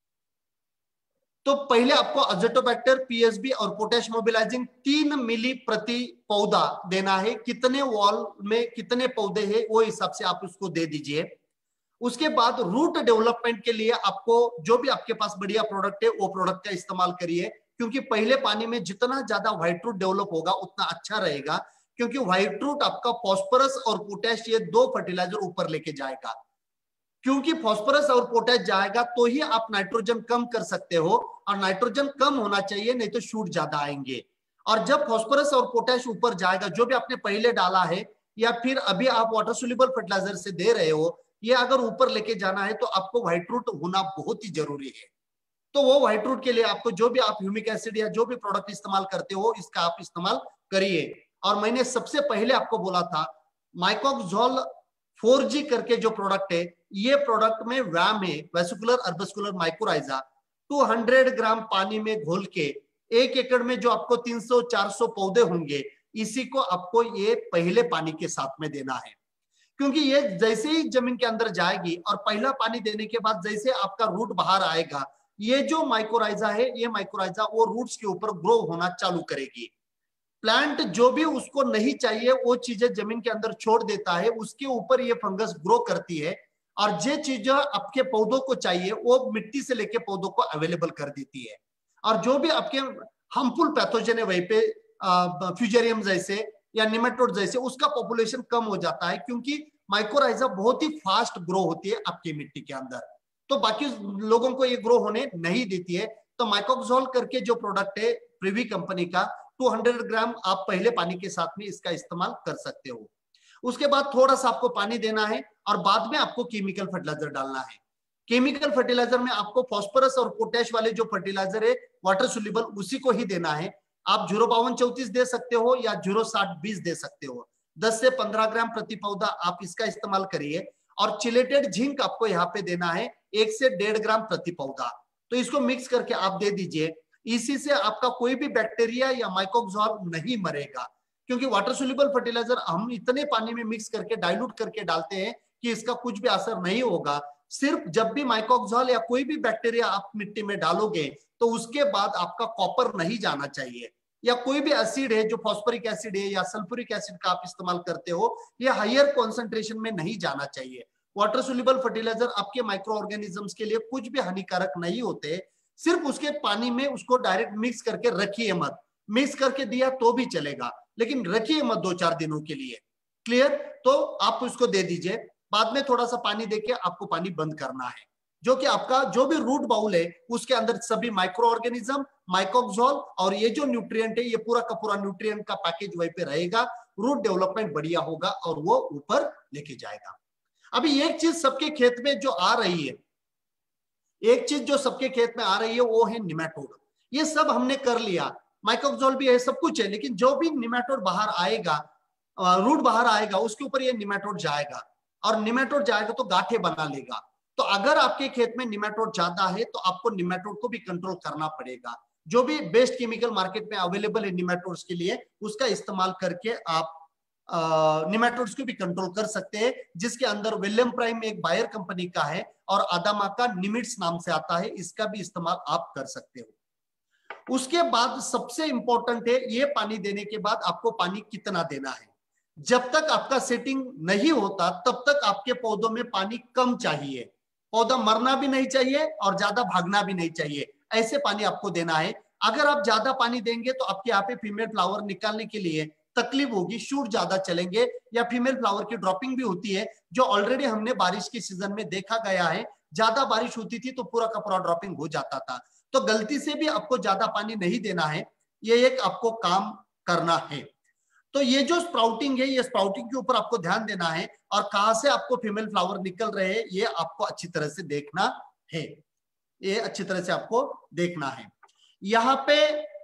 तो पहले आपको अजोटोबैक्टर, पीएसबी और पोटेश मोबिलाइजिंग 3 मिली प्रति पौधा देना है। कितने वॉल में कितने पौधे हैं वो हिसाब से आप उसको दे दीजिए। उसके बाद रूट डेवलपमेंट के लिए आपको जो भी आपके पास बढ़िया प्रोडक्ट है वो प्रोडक्ट का इस्तेमाल करिए, क्योंकि पहले पानी में जितना ज्यादा व्हाइट रूट डेवलप होगा उतना अच्छा रहेगा, क्योंकि व्हाइट रूट आपका फॉस्फोरस और पोटेश ये 2 फर्टिलाइजर ऊपर लेके जाएगा। क्योंकि फॉस्फोरस और पोटेश जाएगा तो ही आप नाइट्रोजन कम कर सकते हो, और नाइट्रोजन कम होना चाहिए, नहीं तो शूट ज्यादा आएंगे। और जब फॉस्फोरस और पोटेश ऊपर जाएगा, जो भी आपने पहले डाला है या फिर अभी आप वाटर सोल्यूबल फर्टिलाइजर से दे रहे हो, ये अगर ऊपर लेके जाना है तो आपको व्हाइट रूट होना बहुत ही जरूरी है। तो वो व्हाइट रूट के लिए आपको जो भी आप ह्यूमिक एसिड या जो भी प्रोडक्ट इस्तेमाल करते हो, इसका आप इस्तेमाल करिए। और मैंने सबसे पहले आपको बोला था माइकोक्सोल 4G करके जो प्रोडक्ट है, ये प्रोडक्ट में वैम है, वेसिकुलर अर्बस्कुलर माइकोराइजा, 200 ग्राम पानी में घोल के 1 एकड़ में जो आपको 300-400 पौधे होंगे, इसी को आपको ये पहले पानी के साथ में देना है। क्योंकि ये जैसे ही जमीन के अंदर जाएगी और पहला पानी देने के बाद जैसे आपका रूट बाहर आएगा, ये जो माइकोराइजा है, ये माइकोराइजा वो रूट्स के ऊपर ग्रो होना चालू करेगी। प्लांट जो भी उसको नहीं चाहिए वो चीजें जमीन के अंदर छोड़ देता है, उसके ऊपर ये फंगस ग्रो करती है, और जो चीजें आपके पौधों को चाहिए वो मिट्टी से लेके पौधों को अवेलेबल कर देती है। और जो भी आपके हार्मफुल पैथोजन है वहीं पे फ्यूजेरियम जैसे या निमेटोड जैसे, उसका पॉपुलेशन कम हो जाता है, क्योंकि माइकोराइजा बहुत ही फास्ट ग्रो होती है आपकी मिट्टी के अंदर, तो बाकी लोगों को ये ग्रो होने नहीं देती है। तो माइकोक्सोल करके जो प्रोडक्ट है प्रिवी कंपनी का, 200 ग्राम आप पहले पानी के साथ में इसका इस्तेमाल कर सकते हो। उसके बाद थोड़ा सा आपको पानी देना है और बाद में आपको केमिकल फर्टिलाइजर डालना है। केमिकल फर्टिलाइजर में आपको फॉस्फोरस और पोटेश वाले जो फर्टिलाइजर है वाटर सोल्यूबल, उसी को ही देना है। आप 05234 दे सकते हो या 06020 दे सकते हो। 10 से 15 ग्राम प्रति पौधा आप इसका इस्तेमाल करिए। और चिलेटेड जिंक आपको यहाँ पे देना है 1 से 1.5 ग्राम प्रति पौधा। तो इसको मिक्स करके आप दे दीजिए। इसी से आपका कोई भी बैक्टीरिया या माइक्रोग्जॉल नहीं मरेगा, क्योंकि वाटर सोल्यूबल फर्टिलाइजर हम इतने पानी में मिक्स करके डाइल्यूट करके डालते हैं कि इसका कुछ भी असर नहीं होगा। सिर्फ जब भी माइक्रोग्जॉल या कोई भी बैक्टीरिया आप मिट्टी में डालोगे तो उसके बाद आपका कॉपर नहीं जाना चाहिए, या कोई भी एसिड है जो फॉस्फोरिक एसिड है या सल्फ्यूरिक एसिड का आप इस्तेमाल करते हो, ये हायर कॉन्सेंट्रेशन में नहीं जाना चाहिए। वाटर सोल्यूबल फर्टिलाइजर आपके माइक्रो ऑर्गेनिजम्स के लिए कुछ भी हानिकारक नहीं होते। सिर्फ उसके पानी में उसको डायरेक्ट मिक्स करके रखिए मत, मिक्स करके दिया तो भी चलेगा लेकिन रखिए मत 2-4 दिनों के लिए। क्लियर? तो आप उसको दे दीजिए, बाद में थोड़ा सा पानी देके आपको पानी बंद करना है, जो कि आपका जो भी रूट बाउल है उसके अंदर सभी माइक्रो ऑर्गेनिज्म, माइक्रोग्जॉल और ये जो न्यूट्रिएंट है, ये पूरा का पूरा न्यूट्रिएंट का पैकेज वहीं पे रहेगा। रूट डेवलपमेंट बढ़िया होगा और वो ऊपर लेके जाएगा। अभी एक चीज सबके खेत में जो आ रही है, एक चीज जो सबके खेत में आ रही है वो है निमेटोड। ये सब हमने कर लिया, माइक्रोग्जॉल भी है, सब कुछ है, लेकिन जो भी निमेटोड बाहर आएगा, रूट बाहर आएगा, उसके ऊपर ये निमेटोड जाएगा और निमेटोड जाएगा तो गांठें बना लेगा। तो अगर आपके खेत में निमेटोड ज्यादा है तो आपको निमेटोड को भी कंट्रोल करना पड़ेगा। जो भी बेस्ट केमिकल मार्केट में अवेलेबल है निमेटोड्स के लिए, उसका इस्तेमाल करके आप निमेटोड्स को भी कंट्रोल कर सकते हैं, जिसके अंदर विलियम प्राइम एक बायर कंपनी का है और अदामा का निमिट्स नाम से आता है, इसका भी इस्तेमाल आप कर सकते हो। उसके बाद सबसे इंपॉर्टेंट है, ये पानी देने के बाद आपको पानी कितना देना है। जब तक आपका सेटिंग नहीं होता तब तक आपके पौधों में पानी कम चाहिए, पौधा मरना भी नहीं चाहिए और ज्यादा भागना भी नहीं चाहिए, ऐसे पानी आपको देना है। अगर आप ज्यादा पानी देंगे तो आपके यहाँ पे फीमेल फ्लावर निकालने के लिए तकलीफ होगी, शूट ज्यादा चलेंगे या फीमेल फ्लावर की ड्रॉपिंग भी होती है, जो ऑलरेडी हमने बारिश के सीजन में देखा गया है। ज्यादा बारिश होती थी तो पूरा का पूरा ड्रॉपिंग हो जाता था। तो गलती से भी आपको ज्यादा पानी नहीं देना है, ये एक आपको काम करना है। तो ये जो स्प्राउटिंग है, ये स्प्राउटिंग के ऊपर आपको ध्यान देना है और कहां से आपको फीमेल फ्लावर निकल रहे हैं ये आपको अच्छी तरह से देखना है, ये अच्छी तरह से आपको देखना है। यहाँ पे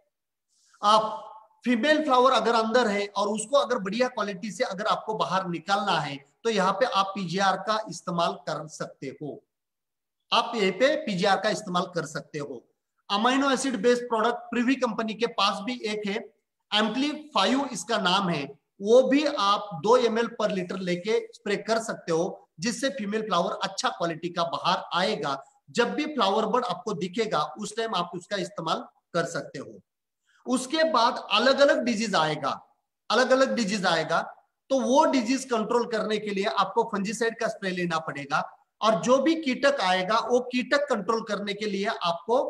आप फीमेल फ्लावर अगर अंदर है और उसको अगर बढ़िया क्वालिटी से अगर आपको बाहर निकालना है तो यहाँ पे आप पीजीआर का इस्तेमाल कर सकते हो, आप यहाँ पे पीजीआर का इस्तेमाल कर सकते हो। Amino acid based product Privi company के पास भी एक है, एम्पलीफायू इसका नाम है, वो भी आप 2 ml पर लीटर लेके स्प्रे कर सकते हो, जिससे फीमेल फ्लावर अच्छा क्वालिटी का बाहर आएगा। जब भी फ्लावर बर्ड आपको दिखेगा उस टाइम आप उसका इस्तेमाल कर सकते हो। उसके बाद अलग अलग डिजीज आएगा, अलग अलग डिजीज आएगा, तो वो डिजीज कंट्रोल करने के लिए आपको फंजीसाइड का स्प्रे लेना पड़ेगा, और जो भी कीटक आएगा वो कीटक कंट्रोल करने के लिए आपको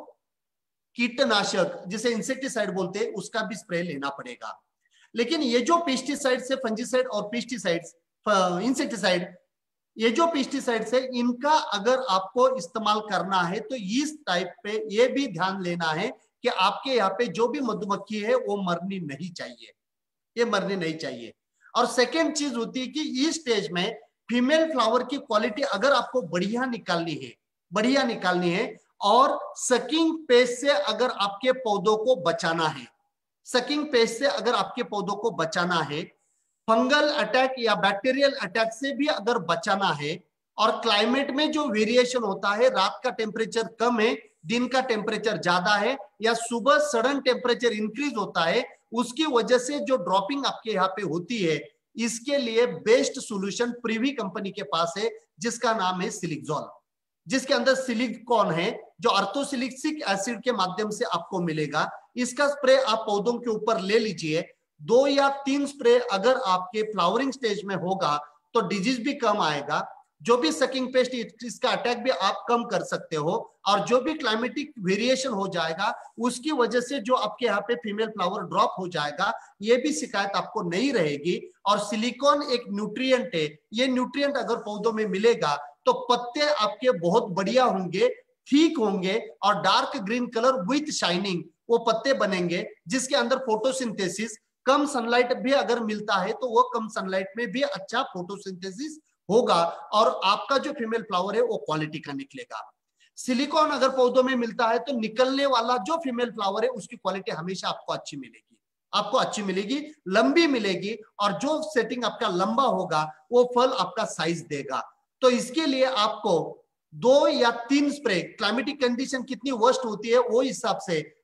कीटनाशक जिसे इंसेक्टिसाइड बोलते हैं उसका भी स्प्रे लेना पड़ेगा। लेकिन ये जो पेस्टिसाइड से फंजीसाइड और पेस्टिसाइड्स, इंसेक्टिसाइड, ये जो पेस्टिसाइड्स है इनका अगर आपको इस्तेमाल करना है तो इस टाइप पे ये भी ध्यान लेना है कि आपके यहाँ पे जो भी मधुमक्खी है वो मरनी नहीं चाहिए, ये मरनी नहीं चाहिए। और सेकेंड चीज होती है कि इस स्टेज में फीमेल फ्लावर की क्वालिटी अगर आपको बढ़िया निकालनी है, बढ़िया निकालनी है, और सकिंग पेस्ट से अगर आपके पौधों को बचाना है, सकिंग पेस्ट से अगर आपके पौधों को बचाना है, फंगल अटैक या बैक्टीरियल अटैक से भी अगर बचाना है, और क्लाइमेट में जो वेरिएशन होता है, रात का टेम्परेचर कम है, दिन का टेम्परेचर ज्यादा है, या सुबह सडन टेम्परेचर इंक्रीज होता है, उसकी वजह से जो ड्रॉपिंग आपके यहाँ पे होती है, इसके लिए बेस्ट सॉल्यूशन प्रिवी कंपनी के पास है, जिसका नाम है सिलिकजॉल, जिसके अंदर सिलिकॉन है, जो अर्थोसिलिसिक एसिड के माध्यम से आपको मिलेगा। इसका स्प्रे आप पौधों के ऊपर ले लीजिए, 2 या 3 स्प्रे अगर आपके फ्लावरिंग स्टेज में होगा तो डिजीज भी कम आएगा, जो भी सकिंग पेस्ट इसका अटैक भी आप कम कर सकते हो, और जो भी क्लाइमेटिक वेरिएशन हो जाएगा उसकी वजह से जो आपके यहाँ पे फीमेल फ्लावर ड्रॉप हो जाएगा, ये भी शिकायत आपको नहीं रहेगी। और सिलिकॉन एक न्यूट्रिएंट है, ये न्यूट्रिएंट अगर पौधों में मिलेगा तो पत्ते आपके बहुत बढ़िया होंगे, ठीक होंगे, और dark green colour with shining वो पत्ते बनेंगे, जिसके अंदर फोटोसिंथेसिस, कम सनलाइट भी अगर मिलता है तो वो कम सनलाइट में भी अच्छा फोटोसिंथेसिस होगा, और आपका जो फीमेल फ्लावर है वो क्वालिटी का निकलेगा। सिलिकॉन अगर पौधों में मिलता है तो निकलने वाला जो फीमेल फ्लावर है उसकी क्वालिटी हमेशा आपको अच्छी मिलेगी, आपको अच्छी मिलेगी, लंबी मिलेगी, और जो सेटिंग आपका लंबा होगा वो फल आपका साइज देगा। तो इसके लिए आपको 2 या 3 स्प्रे, क्लाइमेटिक कंडीशन कितनी वर्स्ट होती है वो हिसाब से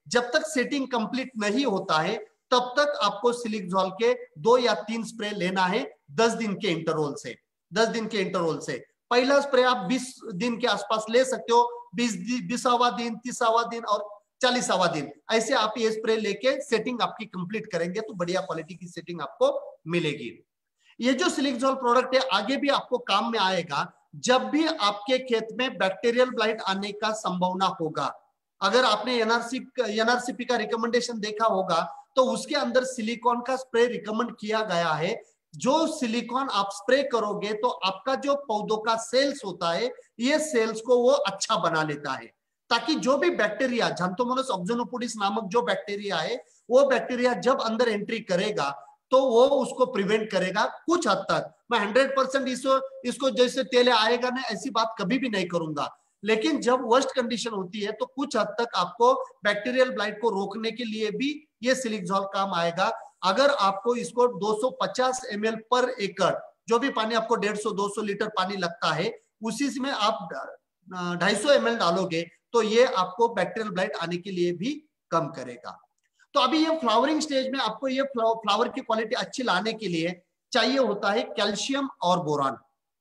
जब तक सेटिंग कंप्लीट नहीं होता है तब तक आपको सिलिकजॉल के 2 या 3 स्प्रे लेना है 10 दिन के इंटरवल से। 10 दिन के इंटरवल से पहला स्प्रे आप 20 दिन के आसपास ले सकते हो, 20वां दिन, 30वां दिन और 40वां दिन, ऐसे आप ये स्प्रे लेके सेटिंग आपकी कंप्लीट करेंगे तो बढ़िया क्वालिटी की सेटिंग आपको मिलेगी। ये जो सिलिकजॉल प्रोडक्ट है आगे भी आपको काम में आएगा जब भी आपके खेत में बैक्टीरियल ब्लाइट आने का संभावना होगा। अगर आपने एनआरसीपी का रिकमेंडेशन देखा होगा तो उसके अंदर सिलिकॉन का स्प्रे रिकमेंड किया गया है। जो सिलिकॉन आप स्प्रे करोगे तो आपका जो पौधों का सेल्स होता है ये सेल्स को वो अच्छा बना लेता है, ताकि जो भी बैक्टीरिया ज़ांथोमोनास ऑक्सोनोपोडिस नामक जो बैक्टीरिया है वो बैक्टीरिया जब अंदर एंट्री करेगा तो वो उसको प्रिवेंट करेगा कुछ हद तक। मैं 100% इसको जैसे तेले आएगा ना ऐसी बात कभी भी नहीं करूंगा, लेकिन जब वर्स्ट कंडीशन होती है तो कुछ हद तक आपको बैक्टीरियल ब्लाइट को रोकने के लिए भी ये सिलिकजॉल काम आएगा। अगर आपको इसको 250 ml पर एकड़, जो भी पानी आपको 150-200 लीटर पानी लगता है उसी में आप 250 ml डालोगे तो ये आपको बैक्टीरियल ब्लाइट आने के लिए भी कम करेगा। तो अभी ये फ्लावरिंग स्टेज में आपको ये फ्लावर की क्वालिटी अच्छी लाने के लिए चाहिए होता है कैल्शियम और बोरान।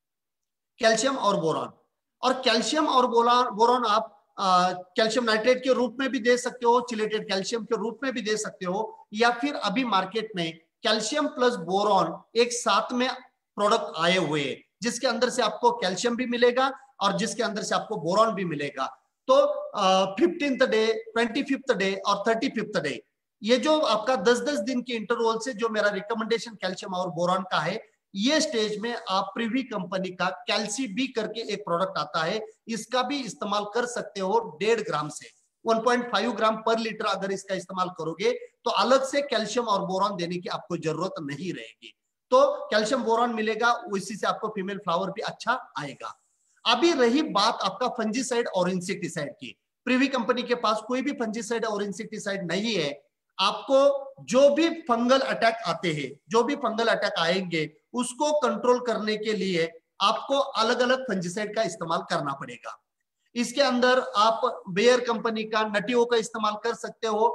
कैल्शियम और बोरान, और कैल्शियम और बोरान आप कैल्शियम नाइट्रेट के रूप में भी दे सकते हो, चिलेटेड कैल्शियम के रूप में भी दे सकते हो, या फिर अभी मार्केट में कैल्शियम प्लस बोरान एक साथ में प्रोडक्ट आए हुए हैं जिसके अंदर से आपको कैल्शियम भी मिलेगा और जिसके अंदर से आपको बोरान भी मिलेगा। तो 15th डे, 25th डे और 35th डे, ये जो आपका 10-10 दिन के इंटरवल से जो मेरा रिकमेंडेशन कैल्शियम और बोरान का है, ये स्टेज में आप प्रिवी कंपनी का कैल्सी बी करके एक प्रोडक्ट आता है, इसका भी इस्तेमाल कर सकते हो 1.5 ग्राम से 1.5 ग्राम पर लीटर। अगर इसका इस्तेमाल करोगे तो अलग से कैल्शियम और बोरान देने की आपको जरूरत नहीं रहेगी। तो कैल्शियम बोरान मिलेगा, उसी से आपको फीमेल फ्लावर भी अच्छा आएगा। अभी रही बात आपका फंजीसाइड और इंसेक्टिसाइड की, प्रिवी कंपनी के पास कोई भी फंजीसाइड और इंसेक्टिसाइड नहीं है। आपको जो भी फंगल अटैक आते हैं, जो भी फंगल अटैक आएंगे उसको कंट्रोल करने के लिए आपको अलग अलग फंजीसाइड का इस्तेमाल करना पड़ेगा। इसके अंदर आप बेयर कंपनी का नटियो का इस्तेमाल कर सकते हो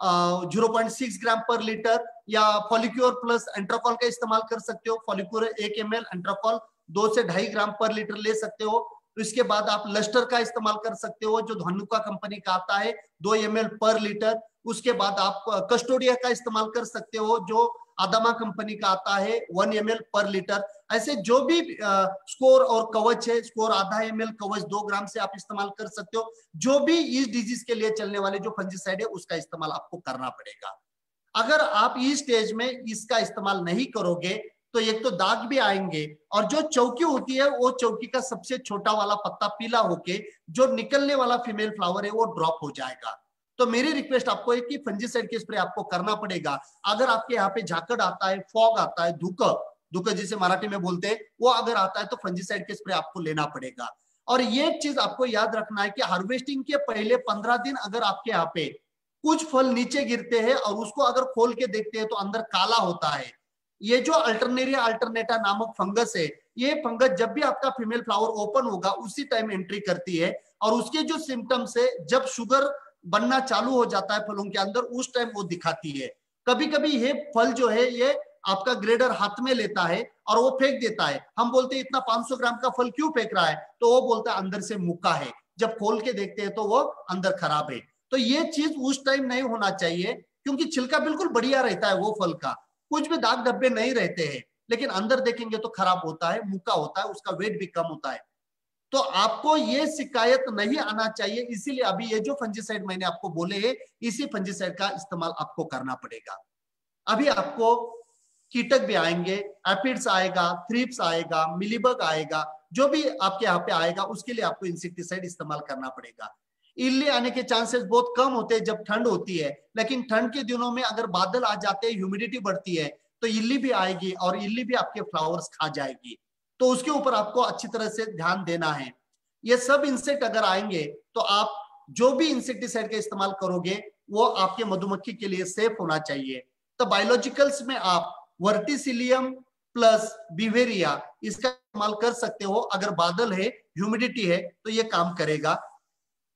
0.6 ग्राम पर लीटर, या फॉलिक्योर प्लस एंट्राकॉल का इस्तेमाल कर सकते हो। फॉलिक्योर 1 ml, एंट्राकॉल 2 से 2.5 ग्राम पर लीटर ले सकते हो। इसके बाद आप लस्टर का इस्तेमाल कर सकते हो जो धनुका कंपनी का आता है 2 ml पर लीटर। उसके बाद आप कस्टोडिया का इस्तेमाल कर सकते हो जो आदामा कंपनी का आता है 1 ml पर लीटर। ऐसे जो भी स्कोर और कवच है, स्कोर आधा ml, कवच 2 ग्राम से आप इस्तेमाल कर सकते हो। जो भी इस डिजीज के लिए चलने वाले जो फंजीसाइड है उसका इस्तेमाल आपको करना पड़ेगा। अगर आप इस स्टेज में इसका इस्तेमाल नहीं करोगे तो एक तो दाग भी आएंगे, और जो चौकी होती है वो चौकी का सबसे छोटा वाला पत्ता पीला होके जो निकलने वाला फीमेल फ्लावर है वो ड्रॉप हो जाएगा। तो मेरी रिक्वेस्ट आपको है कि फंजीसाइड के स्प्रे आपको करना पड़ेगा। अगर आपके यहाँ पे झाकड़ आता है, फॉग आता है, धुक जिसे मराठी में बोलते हैं, वो अगर आता है तो फंजीसाइड के स्प्रे आपको लेना पड़ेगा। और ये चीज आपको याद रखना है कि हार्वेस्टिंग के पहले 15 दिन अगर आपके यहाँ पे कुछ फल नीचे गिरते हैं और उसको अगर खोल के देखते हैं तो अंदर काला होता है, ये जो अल्टरनेरिया अल्टरनेटा नामक फंगस है, ये फंगस जब भी आपका फीमेल फ्लावर ओपन होगा उसी टाइम एंट्री करती है, और उसके जो सिम्टम्स है जब शुगर बनना चालू हो जाता है फलों के अंदर उस टाइम वो दिखाती है। कभी कभी ये फल जो है ये आपका ग्रेडर हाथ में लेता है और वो फेंक देता है। हम बोलते हैं इतना 500 ग्राम का फल क्यों फेंक रहा है, तो वो बोलता है अंदर से मुक्का है। जब खोल के देखते हैं तो वो अंदर खराब है। तो ये चीज उस टाइम नहीं होना चाहिए, क्योंकि छिलका बिल्कुल बढ़िया रहता है वो फल का, कुछ भी दाग धब्बे नहीं रहते हैं, लेकिन अंदर देखेंगे तो खराब होता है, मुक्का होता है, उसका वेट भी कम होता है। तो आपको ये शिकायत नहीं आना चाहिए, इसीलिए अभी ये जो फंजीसाइड मैंने आपको बोले हैं इसी फंजीसाइड का इस्तेमाल आपको करना पड़ेगा। अभी आपको कीटक भी आएंगे, एपिड्स आएगा, थ्रिप्स आएगा, मिलीबग आएगा, जो भी आपके यहाँ पे आएगा उसके लिए आपको इंसेक्टिसाइड इस्तेमाल करना पड़ेगा। इल्ली आने के चांसेस बहुत कम होते हैं जब ठंड होती है, लेकिन ठंड के दिनों में अगर बादल आ जाते हैं, ह्यूमिडिटी बढ़ती है तो इल्ली भी आएगी और इल्ली भी आपके फ्लावर्स खा जाएगी। तो उसके ऊपर आपको अच्छी तरह से ध्यान देना है। ये सब इंसेक्ट अगर आएंगे तो आप जो भी इंसेक्टिसाइड का इस्तेमाल करोगे वो आपके मधुमक्खी के लिए सेफ होना चाहिए। तो बायोलॉजिकल्स में आप वर्टिसिलियम प्लस बिवेरिया इसका इस्तेमाल कर सकते हो। अगर बादल है, ह्यूमिडिटी है तो ये काम करेगा।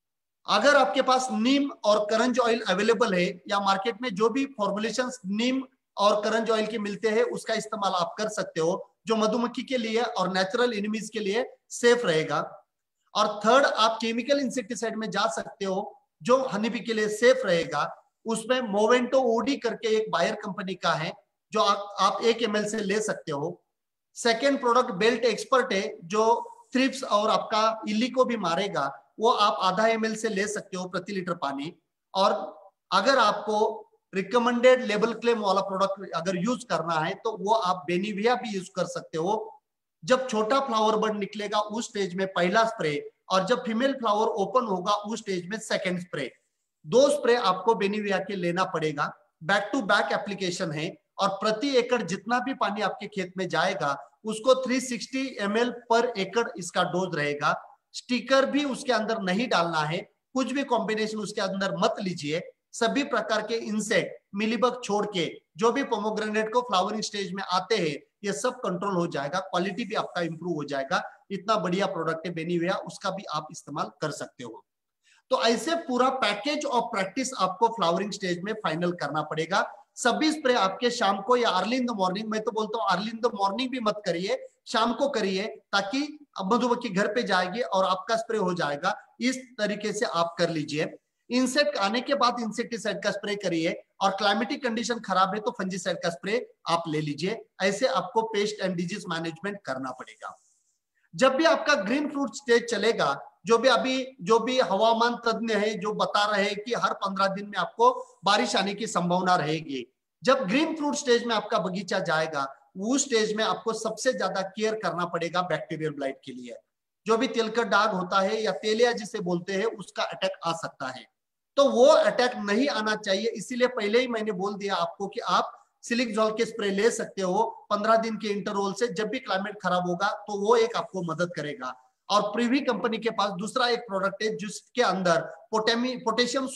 अगर आपके पास नीम और करंज ऑयल अवेलेबल है या मार्केट में जो भी फॉर्मुलेशंस नीम और करंज ऑयल के मिलते हैं उसका इस्तेमाल आप कर सकते हो, जो मधुमक्खी के लिए और नेचुरल एनिमीज के लिए सेफ रहेगा। और थर्ड, आप केमिकल इंसेक्टिसाइड में जा सकते हो जो हनीबी के लिए सेफ रहेगा। उसमें मोवेंटो ओडी करके एक बायर कंपनी का है जो आप 1 ml से ले सकते हो। सेकेंड प्रोडक्ट बेल्ट एक्सपर्ट है जो थ्रिप्स और आपका इल्ली को भी मारेगा, वो आप आधा ml से ले सकते हो प्रति लीटर पानी। और अगर आपको रिकमेंडेड लेबल क्लेम वाला प्रोडक्ट अगर यूज करना है तो वो आप बेनिविया भी यूज कर सकते हो। जब छोटा फ्लावर बड निकलेगा उस स्टेज में पहला स्प्रे, और जब फीमेल फ्लावर ओपन होगा उस स्टेज में सेकेंड स्प्रे। 2 स्प्रे आपको बेनिविया के लेना पड़ेगा। बैक टू बैक एप्लीकेशन है और प्रति एकड़ जितना भी पानी आपके खेत में जाएगा उसको 360 ml पर एकड़ इसका डोज रहेगा। स्टिकर भी उसके अंदर नहीं डालना है, कुछ भी कॉम्बिनेशन उसके अंदर मत लीजिए। सभी प्रकार के इंसेक्ट मिलीबग छोड़ के जो भी पोमोग्रेनेट को फ्लावरिंग स्टेज में आते हैं ये सब कंट्रोल हो जाएगा, क्वालिटी भी आपका इंप्रूव हो जाएगा। इतना बढ़िया प्रोडक्ट है बेनिविया, उसका भी आप इस्तेमाल कर सकते हो। तो ऐसे पूरा पैकेज ऑफ प्रैक्टिस आपको फ्लावरिंग स्टेज में फाइनल करना पड़ेगा। सभी स्प्रे आपके शाम को या अर्ली इन द मॉर्निंग, मैं तो बोलता हूँ अर्ली इन द मॉर्निंग भी मत करिए, शाम को करिए, ताकि मधुमक्खी घर पे जाएगी और आपका स्प्रे हो जाएगा। इस तरीके से आप कर लीजिए। इंसेक्ट आने के बाद इंसेक्टिसाइड का स्प्रे करिए, और क्लाइमेटिक कंडीशन खराब है तो फंजीसाइड का स्प्रे आप ले लीजिए। ऐसे आपको पेस्ट एंड डिजीज मैनेजमेंट करना पड़ेगा। जब भी आपका ग्रीन फ्रूट स्टेज चलेगा, जो भी हवामान तज्ञ है जो बता रहे हैं कि हर 15 दिन में आपको बारिश आने की संभावना रहेगी। जब ग्रीन फ्रूट स्टेज में आपका बगीचा जाएगा उस स्टेज में आपको सबसे ज्यादा केयर करना पड़ेगा बैक्टीरियल ब्लाइट के लिए। जो भी तिल का दाग होता है या तेलिया जिसे बोलते हैं उसका अटैक आ सकता है, तो वो अटैक नहीं आना चाहिए। इसीलिए पहले ही मैंने बोल दिया आपको कि आप सिलिकजॉल के स्प्रे ले सकते हो 15 दिन के इंटरवल से। जब भी क्लाइमेट खराब होगा तो वो एक आपको मदद करेगा। और प्रीवी कंपनी के पास दूसरा एक प्रोडक्ट है जिसके अंदर potassium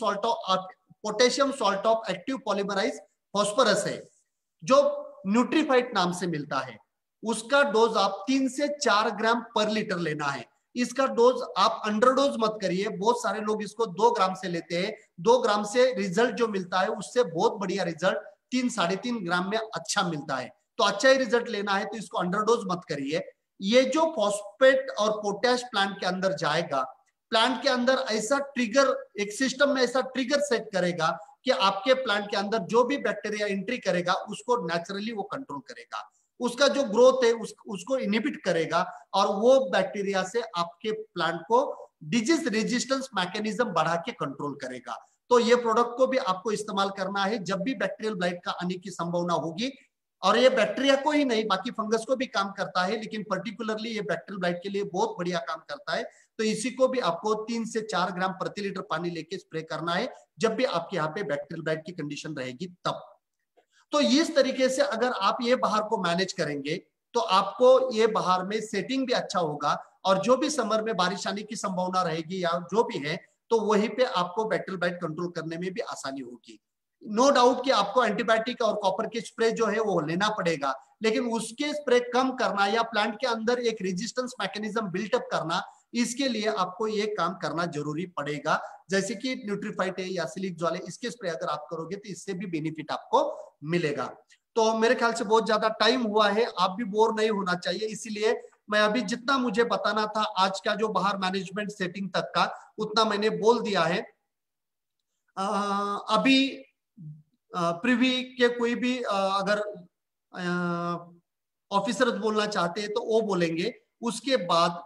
salt of active polymerize phosphorus है, जो न्यूट्रीफाइट नाम से मिलता है। उसका डोज आप 3 से 4 ग्राम पर लीटर लेना है। इसका डोज आप अंडर डोज मत करिए। बहुत सारे लोग इसको 2 ग्राम से लेते हैं। 2 ग्राम से रिजल्ट जो मिलता है उससे बहुत बढ़िया रिजल्ट 3-3.5 ग्राम में अच्छा मिलता है। तो अच्छा ही रिजल्ट लेना है तो इसको अंडर डोज मत करिए। ये जो फॉस्फेट और पोटैश प्लांट के अंदर जाएगा, प्लांट के अंदर ऐसा ट्रिगर, एक सिस्टम में ऐसा ट्रिगर सेट करेगा कि आपके प्लांट के अंदर जो भी बैक्टीरिया एंट्री करेगा उसको नेचुरली वो कंट्रोल करेगा। उसका जो ग्रोथ है उसको इनहिबिट करेगा, और वो बैक्टीरिया से आपके प्लांट को डिजीज रेजिस्टेंस मैकेनिज्म बढ़ा के कंट्रोल करेगा। तो ये प्रोडक्ट को भी आपको इस्तेमाल करना है जब भी बैक्टीरियल ब्लाइट का आने की संभावना होगी। और ये बैक्टीरिया को ही नहीं बाकी फंगस को भी काम करता है, लेकिन पर्टिकुलरली ये बैक्टीरियल ब्लाइट के लिए बहुत बढ़िया काम करता है। तो इसी को भी आपको 3 से 4 ग्राम प्रति लीटर पानी लेके स्प्रे करना है जब भी आपके यहाँ पे बैक्टीरियल ब्लाइट की कंडीशन रहेगी तब। तो इस तरीके से अगर आप ये बहार को मैनेज करेंगे तो आपको ये बहार में सेटिंग भी अच्छा होगा, और जो भी समर में बारिश आने की संभावना रहेगी या जो भी है तो वहीं पे आपको बैक्टीरियल ब्लाइट कंट्रोल करने में भी आसानी होगी। नो डाउट कि आपको एंटीबायोटिक और कॉपर के स्प्रे जो है वो लेना पड़ेगा, लेकिन उसके स्प्रे कम करना या प्लांट के अंदर एक रेजिस्टेंस मैकेनिज्म बिल्टअप करना, इसके लिए आपको ये काम करना जरूरी पड़ेगा। जैसे कि न्यूट्रीफाइट है या सिलिकजॉल है, इसके स्प्रे अगर आप करोगे तो इससे भी बेनिफिट आपको मिलेगा। तो मेरे ख्याल से बहुत ज्यादा टाइम हुआ है, आप भी बोर नहीं होना चाहिए, इसीलिए मैं अभी जितना मुझे बताना था आज का जो बाहर मैनेजमेंट सेटिंग तक का उतना मैंने बोल दिया है। अभी प्रीवी के कोई भी अगर ऑफिसर्स बोलना चाहते हैं तो वो बोलेंगे। उसके बाद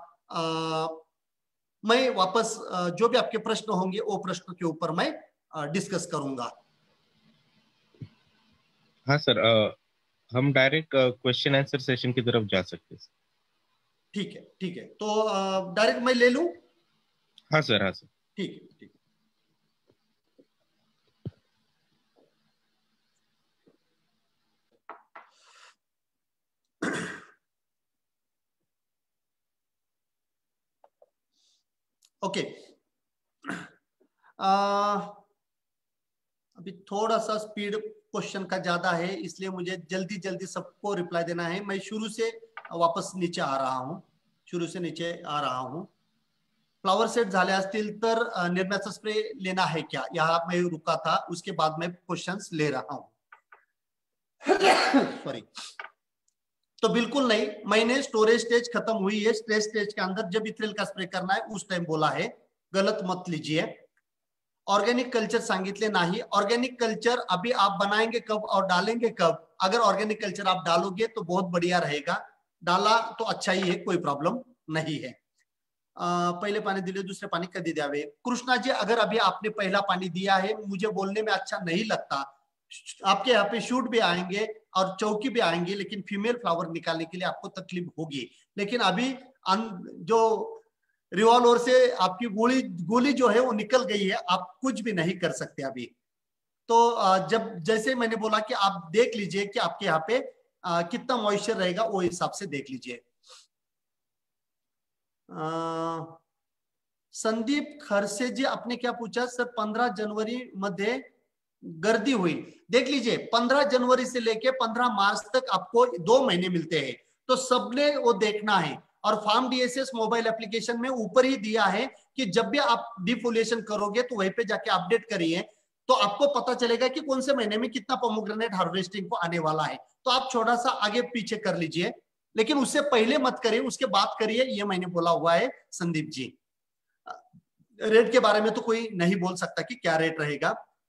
मैं वापस जो भी आपके प्रश्न होंगे वो प्रश्न के ऊपर मैं डिस्कस करूंगा। हाँ सर, हम डायरेक्ट क्वेश्चन आंसर सेशन की तरफ जा सकते हैं। ठीक है, ठीक है, तो डायरेक्ट मैं ले लूं? हाँ सर, हाँ सर, ठीक है, ठीक है। ओके, अभी थोड़ा सा स्पीड क्वेश्चन का ज्यादा है, इसलिए मुझे जल्दी जल्दी सबको रिप्लाई देना है। मैं शुरू से वापस नीचे आ रहा हूं, शुरू से नीचे आ रहा हूं। फ्लावर सेट झाले असतील तर निर्म्याचा स्प्रे लेना है क्या, यहाँ मैं रुका था, उसके बाद मैं क्वेश्चंस ले रहा हूं। सॉरी। तो बिल्कुल नहीं, मैंने स्टोरेज स्टेज खत्म हुई है, स्टोरेज स्टेज के अंदर जब इथ्रिल का स्प्रे करना है उस टाइम बोला है, गलत मत लीजिए। ऑर्गेनिक कल्चर सांगितले नाही। ऑर्गेनिक कल्चर अभी आप बनाएंगे कब और डालेंगे कब? अगर ऑर्गेनिक कल्चर आप डालोगे तो बहुत बढ़िया रहेगा, डाला तो अच्छा ही है, कोई प्रॉब्लम नहीं है। पहले पानी दिले दूसरे पानी कधी द्यावे? कृष्णा जी, अगर अभी आपने पहला पानी दिया है, मुझे बोलने में अच्छा नहीं लगता, आपके यहाँ पे शूट भी आएंगे और चौकी भी आएंगे, लेकिन फीमेल फ्लावर निकालने के लिए आपको तकलीफ होगी। लेकिन अभी जो रिवॉल्वर से आपकी गोली जो है वो निकल गई है, आप कुछ भी नहीं कर सकते अभी। तो जब जैसे मैंने बोला कि आप देख लीजिए कि आपके यहाँ पे कितना मॉइस्चर रहेगा, वो हिसाब से देख लीजिए। संदीप खरसे जी, आपने क्या पूछा सर? 15 जनवरी मध्ये गर्दी हुई। देख लीजिए, 15 जनवरी से लेके 15 मार्च तक आपको 2 महीने मिलते हैं, तो सबने वो देखना है। और फार्म डीएसएस मोबाइल एप्लीकेशन में ऊपर ही दिया है कि जब भी आप डिफोलिएशन करोगे तो वहीं पे जाके अपडेट करिए, तो आपको पता चलेगा कि कौन से महीने में कितना पोमोग्रेनेट हार्वेस्टिंग को आने वाला है। तो आप थोड़ा सा आगे पीछे कर लीजिए, लेकिन उससे पहले मत करिए, उसके बाद करिए, ये मैंने बोला हुआ है संदीप जी। रेट के बारे में तो कोई नहीं बोल सकता कि क्या रेट रहेगा।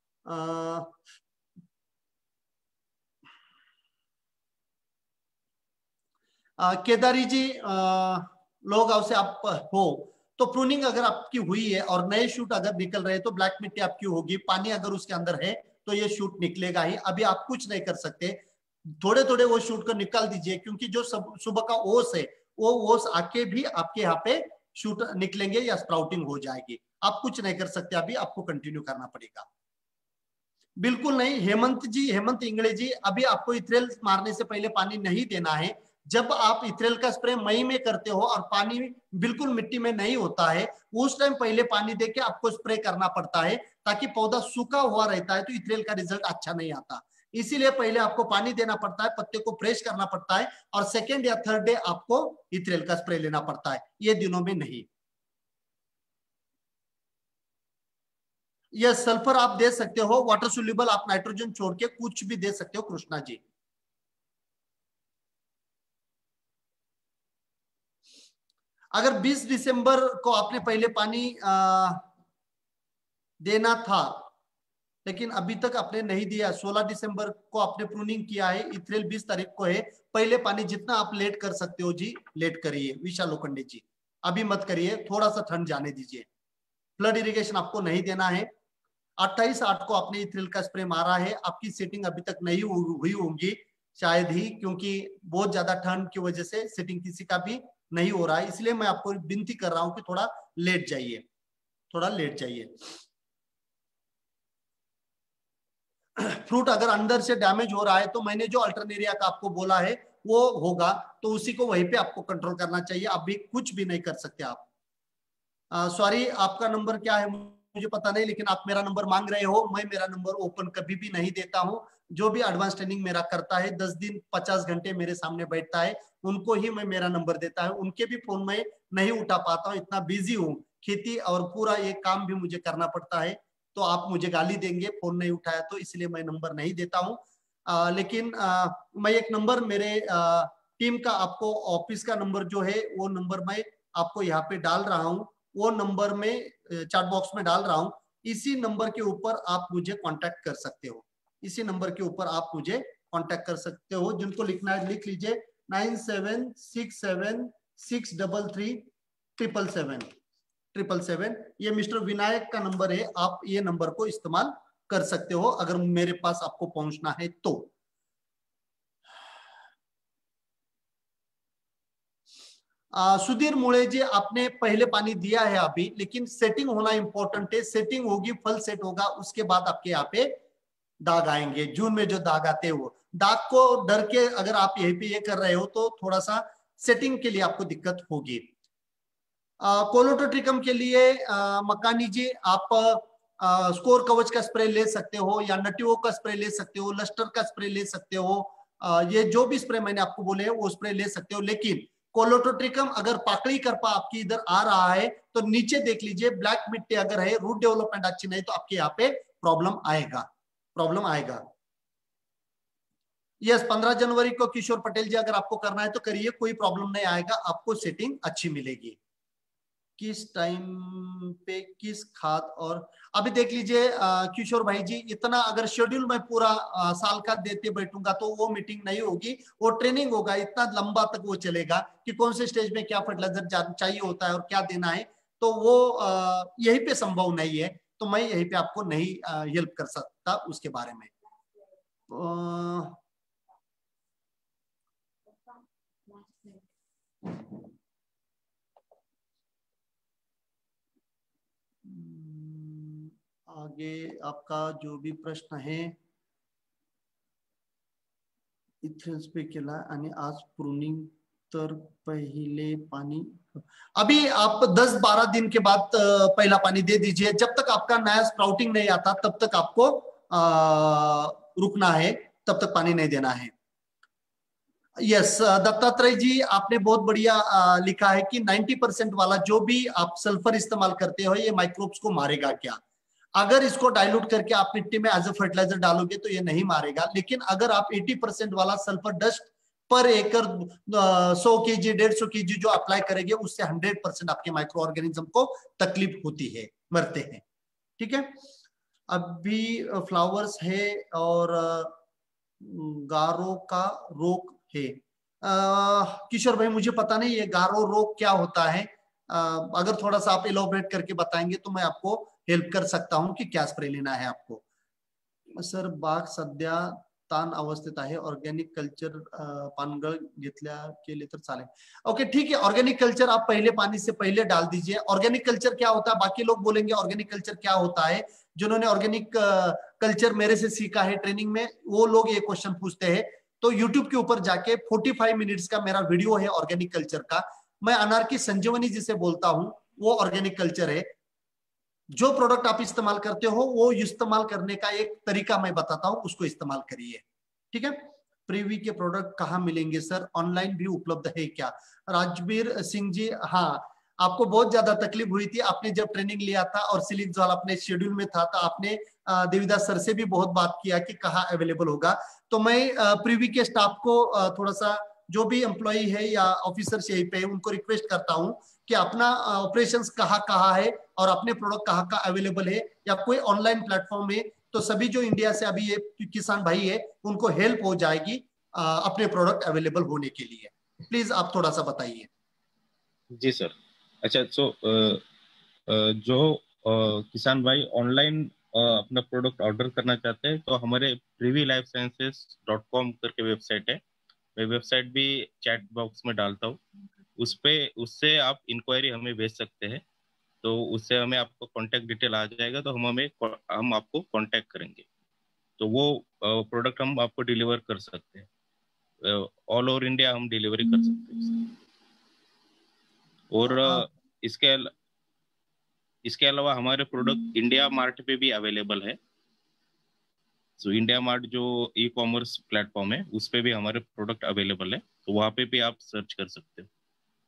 केदारी जी, लोहगांव से आप हो, तो प्रूनिंग अगर आपकी हुई है और नए शूट अगर निकल रहे हैं तो ब्लैक मिट्टी आपकी होगी, पानी अगर उसके अंदर है तो ये शूट निकलेगा ही। अभी आप कुछ नहीं कर सकते, थोड़े थोड़े वो शूट को निकाल दीजिए, क्योंकि जो सुबह का ओस है वो ओस आके भी आपके यहाँ पे शूट निकलेंगे या स्प्राउटिंग हो जाएगी। आप कुछ नहीं कर सकते, अभी आपको कंटिन्यू करना पड़ेगा। बिल्कुल नहीं हेमंत जी, हेमंत इंगले जी, अभी आपको इथ्रेल मारने से पहले पानी नहीं देना है। जब आप इथ्रेल का स्प्रे मई में करते हो और पानी बिल्कुल मिट्टी में नहीं होता है, उस टाइम पहले पानी देके आपको स्प्रे करना पड़ता है, ताकि पौधा सूखा हुआ रहता है तो इथ्रेल का रिजल्ट अच्छा नहीं आता। इसीलिए पहले आपको पानी देना पड़ता है, पत्ते को फ्रेश करना पड़ता है, और सेकेंड या थर्ड डे आपको इथ्रेल का स्प्रे लेना पड़ता है, ये दिनों में नहीं। यह सल्फर आप दे सकते हो, वाटर सोल्यूबल आप नाइट्रोजन छोड़ के कुछ भी दे सकते हो कृष्णा जी। अगर 20 दिसंबर को आपने पहले पानी देना था, लेकिन अभी तक आपने नहीं दिया, 16 दिसंबर को आपने प्रूनिंग किया है, इथ्रेल 20 तारीख को है, पहले पानी जितना आप लेट कर सकते हो जी लेट करिए। विशाल लोखंडे जी, अभी मत करिए, थोड़ा सा ठंड जाने दीजिए। फ्लड इरिगेशन आपको नहीं देना है। 28/8 को आपने इथ्रिल का स्प्रे मारा है, आपकी सेटिंग अभी तक नहीं हुई होगी शायद ही, क्योंकि बहुत ज्यादा ठंड की वजह से सेटिंग किसी का भी नहीं हो रहा है। इसलिए मैं आपको विनती कर रहा हूं कि थोड़ा लेट जाइए, थोड़ा लेट जाइए। फ्रूट अगर अंदर से डैमेज हो रहा है तो मैंने जो अल्टरनेरिया का आपको बोला है वो होगा, तो उसी को वहीं पे आपको कंट्रोल करना चाहिए, अभी कुछ भी नहीं कर सकते आप। सॉरी, आपका नंबर क्या है मुझे पता नहीं, लेकिन आप मेरा नंबर मांग रहे हो, मैं मेरा नंबर ओपन कभी भी नहीं देता हूं। जो भी एडवांस ट्रेनिंग मेरा करता है, 10 दिन 50 घंटे मेरे सामने बैठता है, उनको ही मैं मेरा नंबर देता है। उनके भी फोन में नहीं उठा पाता हूँ, इतना बिजी हूँ, खेती और पूरा ये काम भी मुझे करना पड़ता है, तो आप मुझे गाली देंगे फोन नहीं उठाया तो, इसलिए मैं नंबर नहीं देता हूँ। लेकिन मैं एक नंबर मेरे टीम का, आपको ऑफिस का नंबर जो है वो नंबर मैं आपको यहाँ पे डाल रहा हूँ, वो नंबर में चैट बॉक्स में डाल रहा हूं। इसी नंबर के ऊपर आप मुझे कांटेक्ट कर सकते हो, इसी नंबर के ऊपर आप मुझे कांटेक्ट कर सकते हो। जिनको लिखना है लिख लीजिए 9767633777। ये मिस्टर विनायक का नंबर है, आप ये नंबर को इस्तेमाल कर सकते हो अगर मेरे पास आपको पहुंचना है तो। सुधीर मुळे जी, आपने पहले पानी दिया है अभी, लेकिन सेटिंग होना इंपॉर्टेंट है। सेटिंग होगी, फल सेट होगा, उसके बाद आपके यहाँ पे दाग आएंगे। जून में जो दाग आते हैं वो दाग को डर के अगर आप यहीं पे ये कर रहे हो तो थोड़ा सा सेटिंग के लिए आपको दिक्कत होगी। कोलोटोट्रिकम के लिए मकानी जी, आप स्कोर कवच का स्प्रे ले सकते हो, या नटिवो का स्प्रे ले सकते हो, लस्टर का स्प्रे ले सकते हो। ये जो भी स्प्रे मैंने आपको बोले वो स्प्रे ले सकते हो, लेकिन कोलोटोट्रिकम अगर पाकड़ी करपा आपकी इधर आ रहा है तो नीचे देख लीजिए, ब्लैक मिट्टी अगर है, रूट डेवलपमेंट अच्छी नहीं तो आपके यहाँ पे प्रॉब्लम आएगा। यस, 15 जनवरी को किशोर पटेल जी अगर आपको करना है तो करिए, कोई प्रॉब्लम नहीं आएगा, आपको सेटिंग अच्छी मिलेगी। किस टाइम पे किस खाद, और अभी देख लीजिए किशोर भाई जी, इतना अगर शेड्यूल में पूरा साल का देते बैठूंगा तो वो मीटिंग नहीं होगी, वो ट्रेनिंग होगा, इतना लंबा तक वो चलेगा कि कौन से स्टेज में क्या फर्टिलाइजर चाहिए होता है और क्या देना है, तो वो यहीं पे संभव नहीं है, तो मैं यहीं पे आपको नहीं हेल्प कर सकता उसके बारे में। आगे आपका जो भी प्रश्न है, इथेन्स पे केला आणि आज प्रूनिंग तर पहले पानी, अभी आप 10-12 दिन के बाद पहला पानी दे दीजिए। जब तक आपका नया स्प्राउटिंग नहीं आता तब तक आपको रुकना है, तब तक पानी नहीं देना है। यस, दत्तात्रेय जी आपने बहुत बढ़िया लिखा है कि 90% वाला जो भी आप सल्फर इस्तेमाल करते हो ये माइक्रोब्स को मारेगा क्या? अगर इसको डाइल्यूट करके आप मिट्टी में एज ए फर्टिलाइजर डालोगे तो ये नहीं मारेगा, लेकिन अगर आप 80% वाला सल्फर डस्ट पर एकड़ 100 kg 150 kg जो अप्लाई करेंगे उससे 100% आपके माइक्रो ऑर्गेनिज्म को तकलीफ होती है, मरते हैं। ठीक है, अभी फ्लावर्स है और गारो का रोग है। किशोर भाई मुझे पता नहीं ये गारो रोग क्या होता है, अगर थोड़ा सा आप एलोबरेट करके बताएंगे तो मैं आपको हेल्प कर सकता हूं कि क्या स्प्रे लेना है आपको। सर बाग सध्या ताण अवस्थेत आहे, ऑर्गेनिक कल्चर पानगळ घेतल्या केले तर चालेल। ओके ठीक है, ऑर्गेनिक कल्चर आप पहले पानी से पहले डाल दीजिए। ऑर्गेनिक कल्चर क्या होता है, बाकी लोग बोलेंगे ऑर्गेनिक कल्चर क्या होता है, जिन्होंने ऑर्गेनिक कल्चर मेरे से सीखा है ट्रेनिंग में वो लोग ये क्वेश्चन पूछते हैं, तो यूट्यूब के ऊपर जाके 45 मिनट्स का मेरा वीडियो है ऑर्गेनिक कल्चर का। मैं अनारकी संजीवनी जिसे बोलता हूं वो ऑर्गेनिक कल्चर है। जो प्रोडक्ट आप इस्तेमाल करते हो वो इस्तेमाल करने का एक तरीका मैं बताता हूं, उसको इस्तेमाल करिए। ठीक है, प्रीवी के प्रोडक्ट कहाँ मिलेंगे सर, ऑनलाइन भी उपलब्ध है क्या? राजवीर सिंह जी, हाँ आपको बहुत ज्यादा तकलीफ हुई थी, आपने जब ट्रेनिंग लिया था और सिलिक वाला अपने शेड्यूल में था तो आपने देविदास सर से भी बहुत बात किया कि कहाँ अवेलेबल होगा। तो मैं प्रीवी के स्टाफ को थोड़ा सा, जो भी एम्प्लॉई है या ऑफिसर यहीं पे उनको रिक्वेस्ट करता हूँ कि अपना ऑपरेशंस कहाँ है और अपने प्रोडक्ट कहाँ का अवेलेबल है, या कोई ऑनलाइन प्लेटफॉर्म है, तो सभी जो इंडिया से अभी ये किसान भाई है उनको हेल्प हो जाएगी अपने प्रोडक्ट अवेलेबल होने के लिए। प्लीज आप थोड़ा सा बताइए। जी सर। अच्छा, तो जो किसान भाई ऑनलाइन अपना प्रोडक्ट ऑर्डर करना चाहते हैं तो हमारे privylifesciences.com करके वेबसाइट है, मैं वेबसाइट भी चैट बॉक्स में डालता हूँ, उससे आप इंक्वायरी हमें भेज सकते हैं, तो उससे हमें आपको कांटेक्ट डिटेल आ जाएगा, तो हम आपको कांटेक्ट करेंगे, तो वो प्रोडक्ट हम आपको डिलीवर कर सकते हैं, ऑल ओवर इंडिया हम डिलीवरी कर सकते हैं। और इसके अलावा हमारे प्रोडक्ट इंडिया मार्ट पे भी अवेलेबल है। सो इंडिया मार्ट जो ई कॉमर्स प्लेटफॉर्म है उस पे भी हमारे प्रोडक्ट अवेलेबल है, तो वहां पे भी आप सर्च कर सकते हो।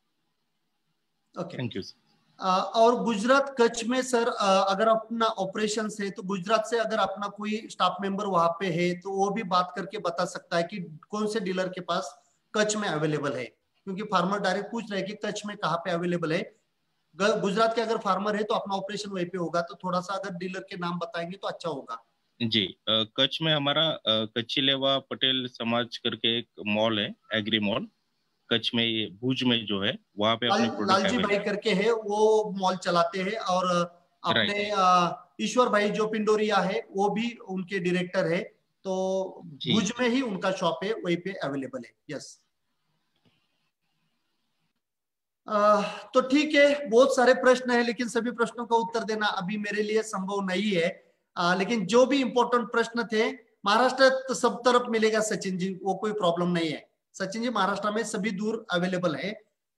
Okay, thank you. और गुजरात कच्छ में सर अगर अपना ऑपरेशन है तो गुजरात से अगर अपना कोई स्टाफ मेंबर वहां पे है तो वो भी बात करके बता सकता है कि कौन से डीलर के पास कच्छ में अवेलेबल है, क्योंकि फार्मर डायरेक्ट पूछ रहे हैं कि कच्छ में कहाँ पे अवेलेबल है। गुजरात के अगर फार्मर है तो अपना ऑपरेशन वहीं पे होगा, तो थोड़ा सा अगर डीलर के नाम बताएंगे तो अच्छा होगा। जी, कच्छ में हमारा कच्ची लेवा पटेल समाज करके एक मॉल है, एग्री मॉल, कच्छ में, ये भुज में जो है वहां पे अपने प्रोडक्ट लालजी भाई करके है वो मॉल चलाते हैं, और अपने ईश्वर भाई जो पिंडोरिया है वो भी उनके डायरेक्टर है, तो भुज में ही उनका शॉप है, वहीं पे अवेलेबल है। यस, तो ठीक है, बहुत सारे प्रश्न है लेकिन सभी प्रश्नों का उत्तर देना अभी मेरे लिए संभव नहीं है, लेकिन जो भी इंपॉर्टेंट प्रश्न थे, महाराष्ट्र तो सब तरफ मिलेगा सचिन जी, वो कोई प्रॉब्लम नहीं है सचिन जी, महाराष्ट्र में सभी दूर अवेलेबल है।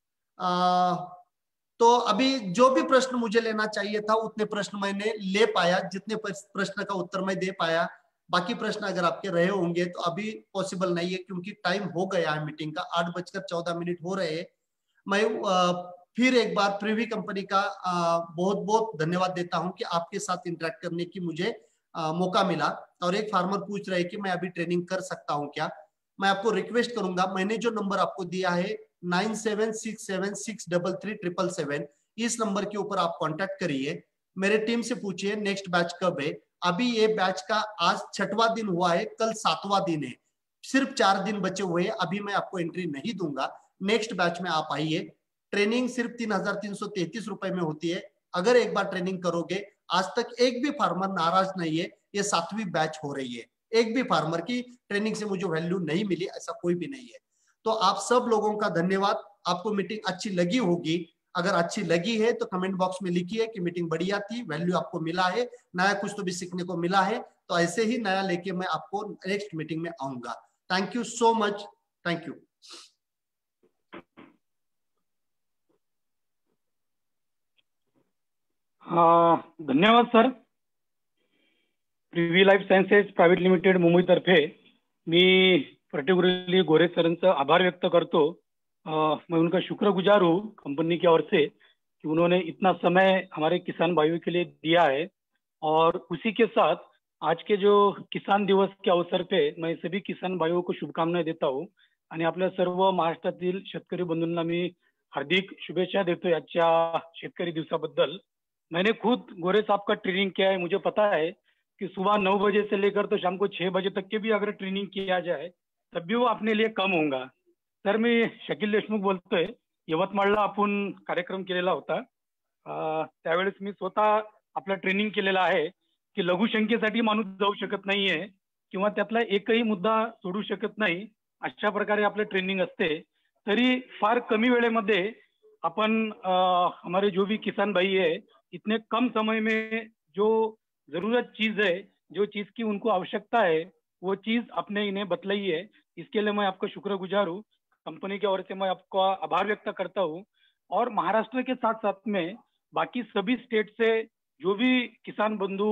तो अभी जो भी प्रश्न मुझे लेना चाहिए था उतने प्रश्न मैंने ले पाया, जितने प्रश्न का उत्तर मैं दे पाया। बाकी प्रश्न अगर आपके रहे होंगे तो अभी पॉसिबल नहीं है क्योंकि टाइम हो गया है मीटिंग का, 8:14 हो रहे हैं। मैं फिर एक बार प्रिवी कंपनी का बहुत बहुत धन्यवाद देता हूं कि आपके साथ इंटरेक्ट करने की मुझे मौका मिला। और एक फार्मर पूछ रहे कि मैं अभी ट्रेनिंग कर सकता हूं क्या। मैं आपको रिक्वेस्ट करूंगा, मैंने जो नंबर आपको दिया है 9767633777, इस नंबर के ऊपर आप कांटेक्ट करिए, मेरे टीम से पूछिए नेक्स्ट बैच कब है। अभी ये बैच का आज 6वां दिन हुआ है, कल 7वां दिन है, सिर्फ 4 दिन बचे हुए हैं। अभी मैं आपको एंट्री नहीं दूंगा, नेक्स्ट बैच में आप आइए। ट्रेनिंग सिर्फ 3333 रुपए में होती है। अगर एक बार ट्रेनिंग करोगे, आज तक एक भी फार्मर नाराज नहीं है। ये 7वीं बैच हो रही है, एक भी फार्मर की ट्रेनिंग से मुझे वैल्यू नहीं मिली ऐसा कोई भी नहीं है। तो आप सब लोगों का धन्यवाद। आपको मीटिंग अच्छी लगी होगी, अगर अच्छी लगी है तो कमेंट बॉक्स में लिखिए कि मीटिंग बढ़िया थी, वैल्यू आपको मिला है, नया कुछ तो भी सीखने को मिला है। तो ऐसे ही नया लेके मैं आपको नेक्स्ट मीटिंग में आऊंगा। Thank you so much, thank you. धन्यवाद सर। Privi life sciences private limited मुंबईतर्फे मी पर्टिकुलरली गोरे सरांचा आभार व्यक्त करतो। मैं उनका शुक्रगुजार हूँ कंपनी की ओर से कि उन्होंने इतना समय हमारे किसान भाइयों के लिए दिया है। और उसी के साथ आज के जो किसान दिवस के अवसर पे मैं सभी किसान भाइयों को शुभकामनाएं देता हूँ आणि आपल्या सर्व महाराष्ट्रातील शेतकरी बंधूंना मी हार्दिक शुभेच्छा देतो आजच्या शेतकरी दिवसाबद्दल। मैंने खुद गोरे साहब का ट्रेनिंग किया है, मुझे पता है कि सुबह 9 बजे से लेकर तो शाम को 6 बजे तक के भी अगर ट्रेनिंग किया जाए तब भी वो अपने लिए कम होगा। सर मी शकील देशमुख बोलतोय। यवतमाळला आपण कार्यक्रम केलेला होता, त्यावेळेस मी स्वतः आपला ट्रेनिंग केलेला आहे की लघुशंकेसाठी माणूस जाऊ शकत नाहीये किंवा त्यातला एकही मुद्दा सोडू शकत नाही, अशा प्रकारे आपलं ट्रेनिंग असते। तरी फार कमी वेळेमध्ये अपन हमारे जो भी किसान भाई है इतने कम समय में जो जरूरत चीज है, जो चीज की उनको आवश्यकता है, वो चीज आपने इन्हें बतलाई है। इसके लिए मैं आपका शुक्रगुजार हूँ। कंपनी की ओर से मैं आपका आभार व्यक्त करता हूँ। और महाराष्ट्र के साथ साथ में बाकी सभी स्टेट से जो भी किसान बंधु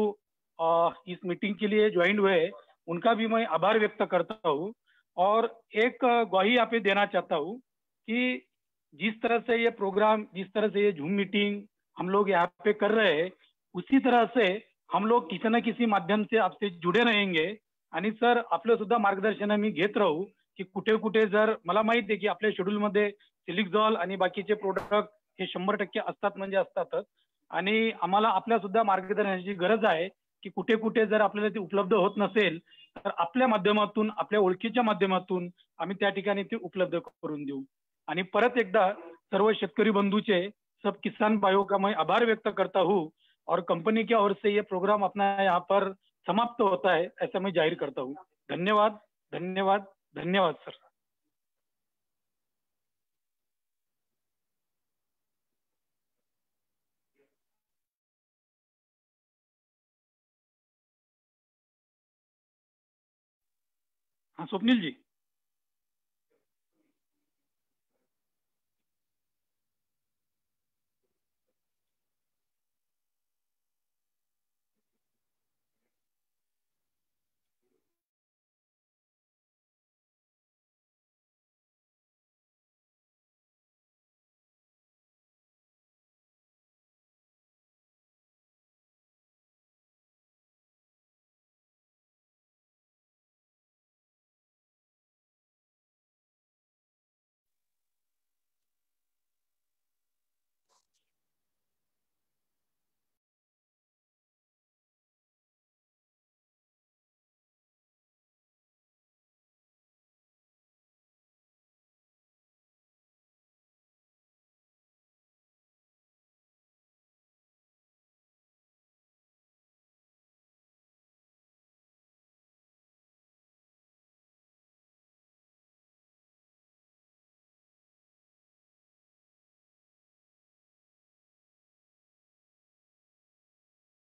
इस मीटिंग के लिए ज्वाइन हुए उनका भी मैं आभार व्यक्त करता हूँ। और एक ग्वाही यहाँ पे देना चाहता हूँ कि जिस तरह से ये प्रोग्राम, जिस तरह से ये जूम मीटिंग हम लोग यहाँ पे कर रहे हैं, उसी तरह से हम लोग किसी ना किसी माध्यम से आपसे जुडे रहेंगे। आणि सर आपलं सुद्धा मार्गदर्शन आम्ही घेत राहू की कुठे कुठे जर मला माहिती आहे की आपल्या शेड्यूल मध्ये सिलिक्झॉल आणि बाकीचे प्रोडक्ट हे 100% असतात म्हणजे असतातच, आणि आम्हाला आपल्या सुद्धा मार्गदर्शनाची गरज आहे की कुठे कुठे जर आपल्याला ते उपलब्ध होत नसेल तर आपल्या माध्यमातून, आपल्या ओळखीच्या माध्यमातून आम्ही त्या ठिकाणी ते उपलब्ध करून देऊ। आणि परत एकदा सर्व शेतकरी बंधूचे, सब किसान भाइयों का मैं आभार व्यक्त करता हूँ। और कंपनी की ओर से ये प्रोग्राम अपना यहाँ पर समाप्त होता है ऐसा मैं जाहिर करता हूँ। धन्यवाद, धन्यवाद, धन्यवाद सर। हाँ स्वप्निल जी।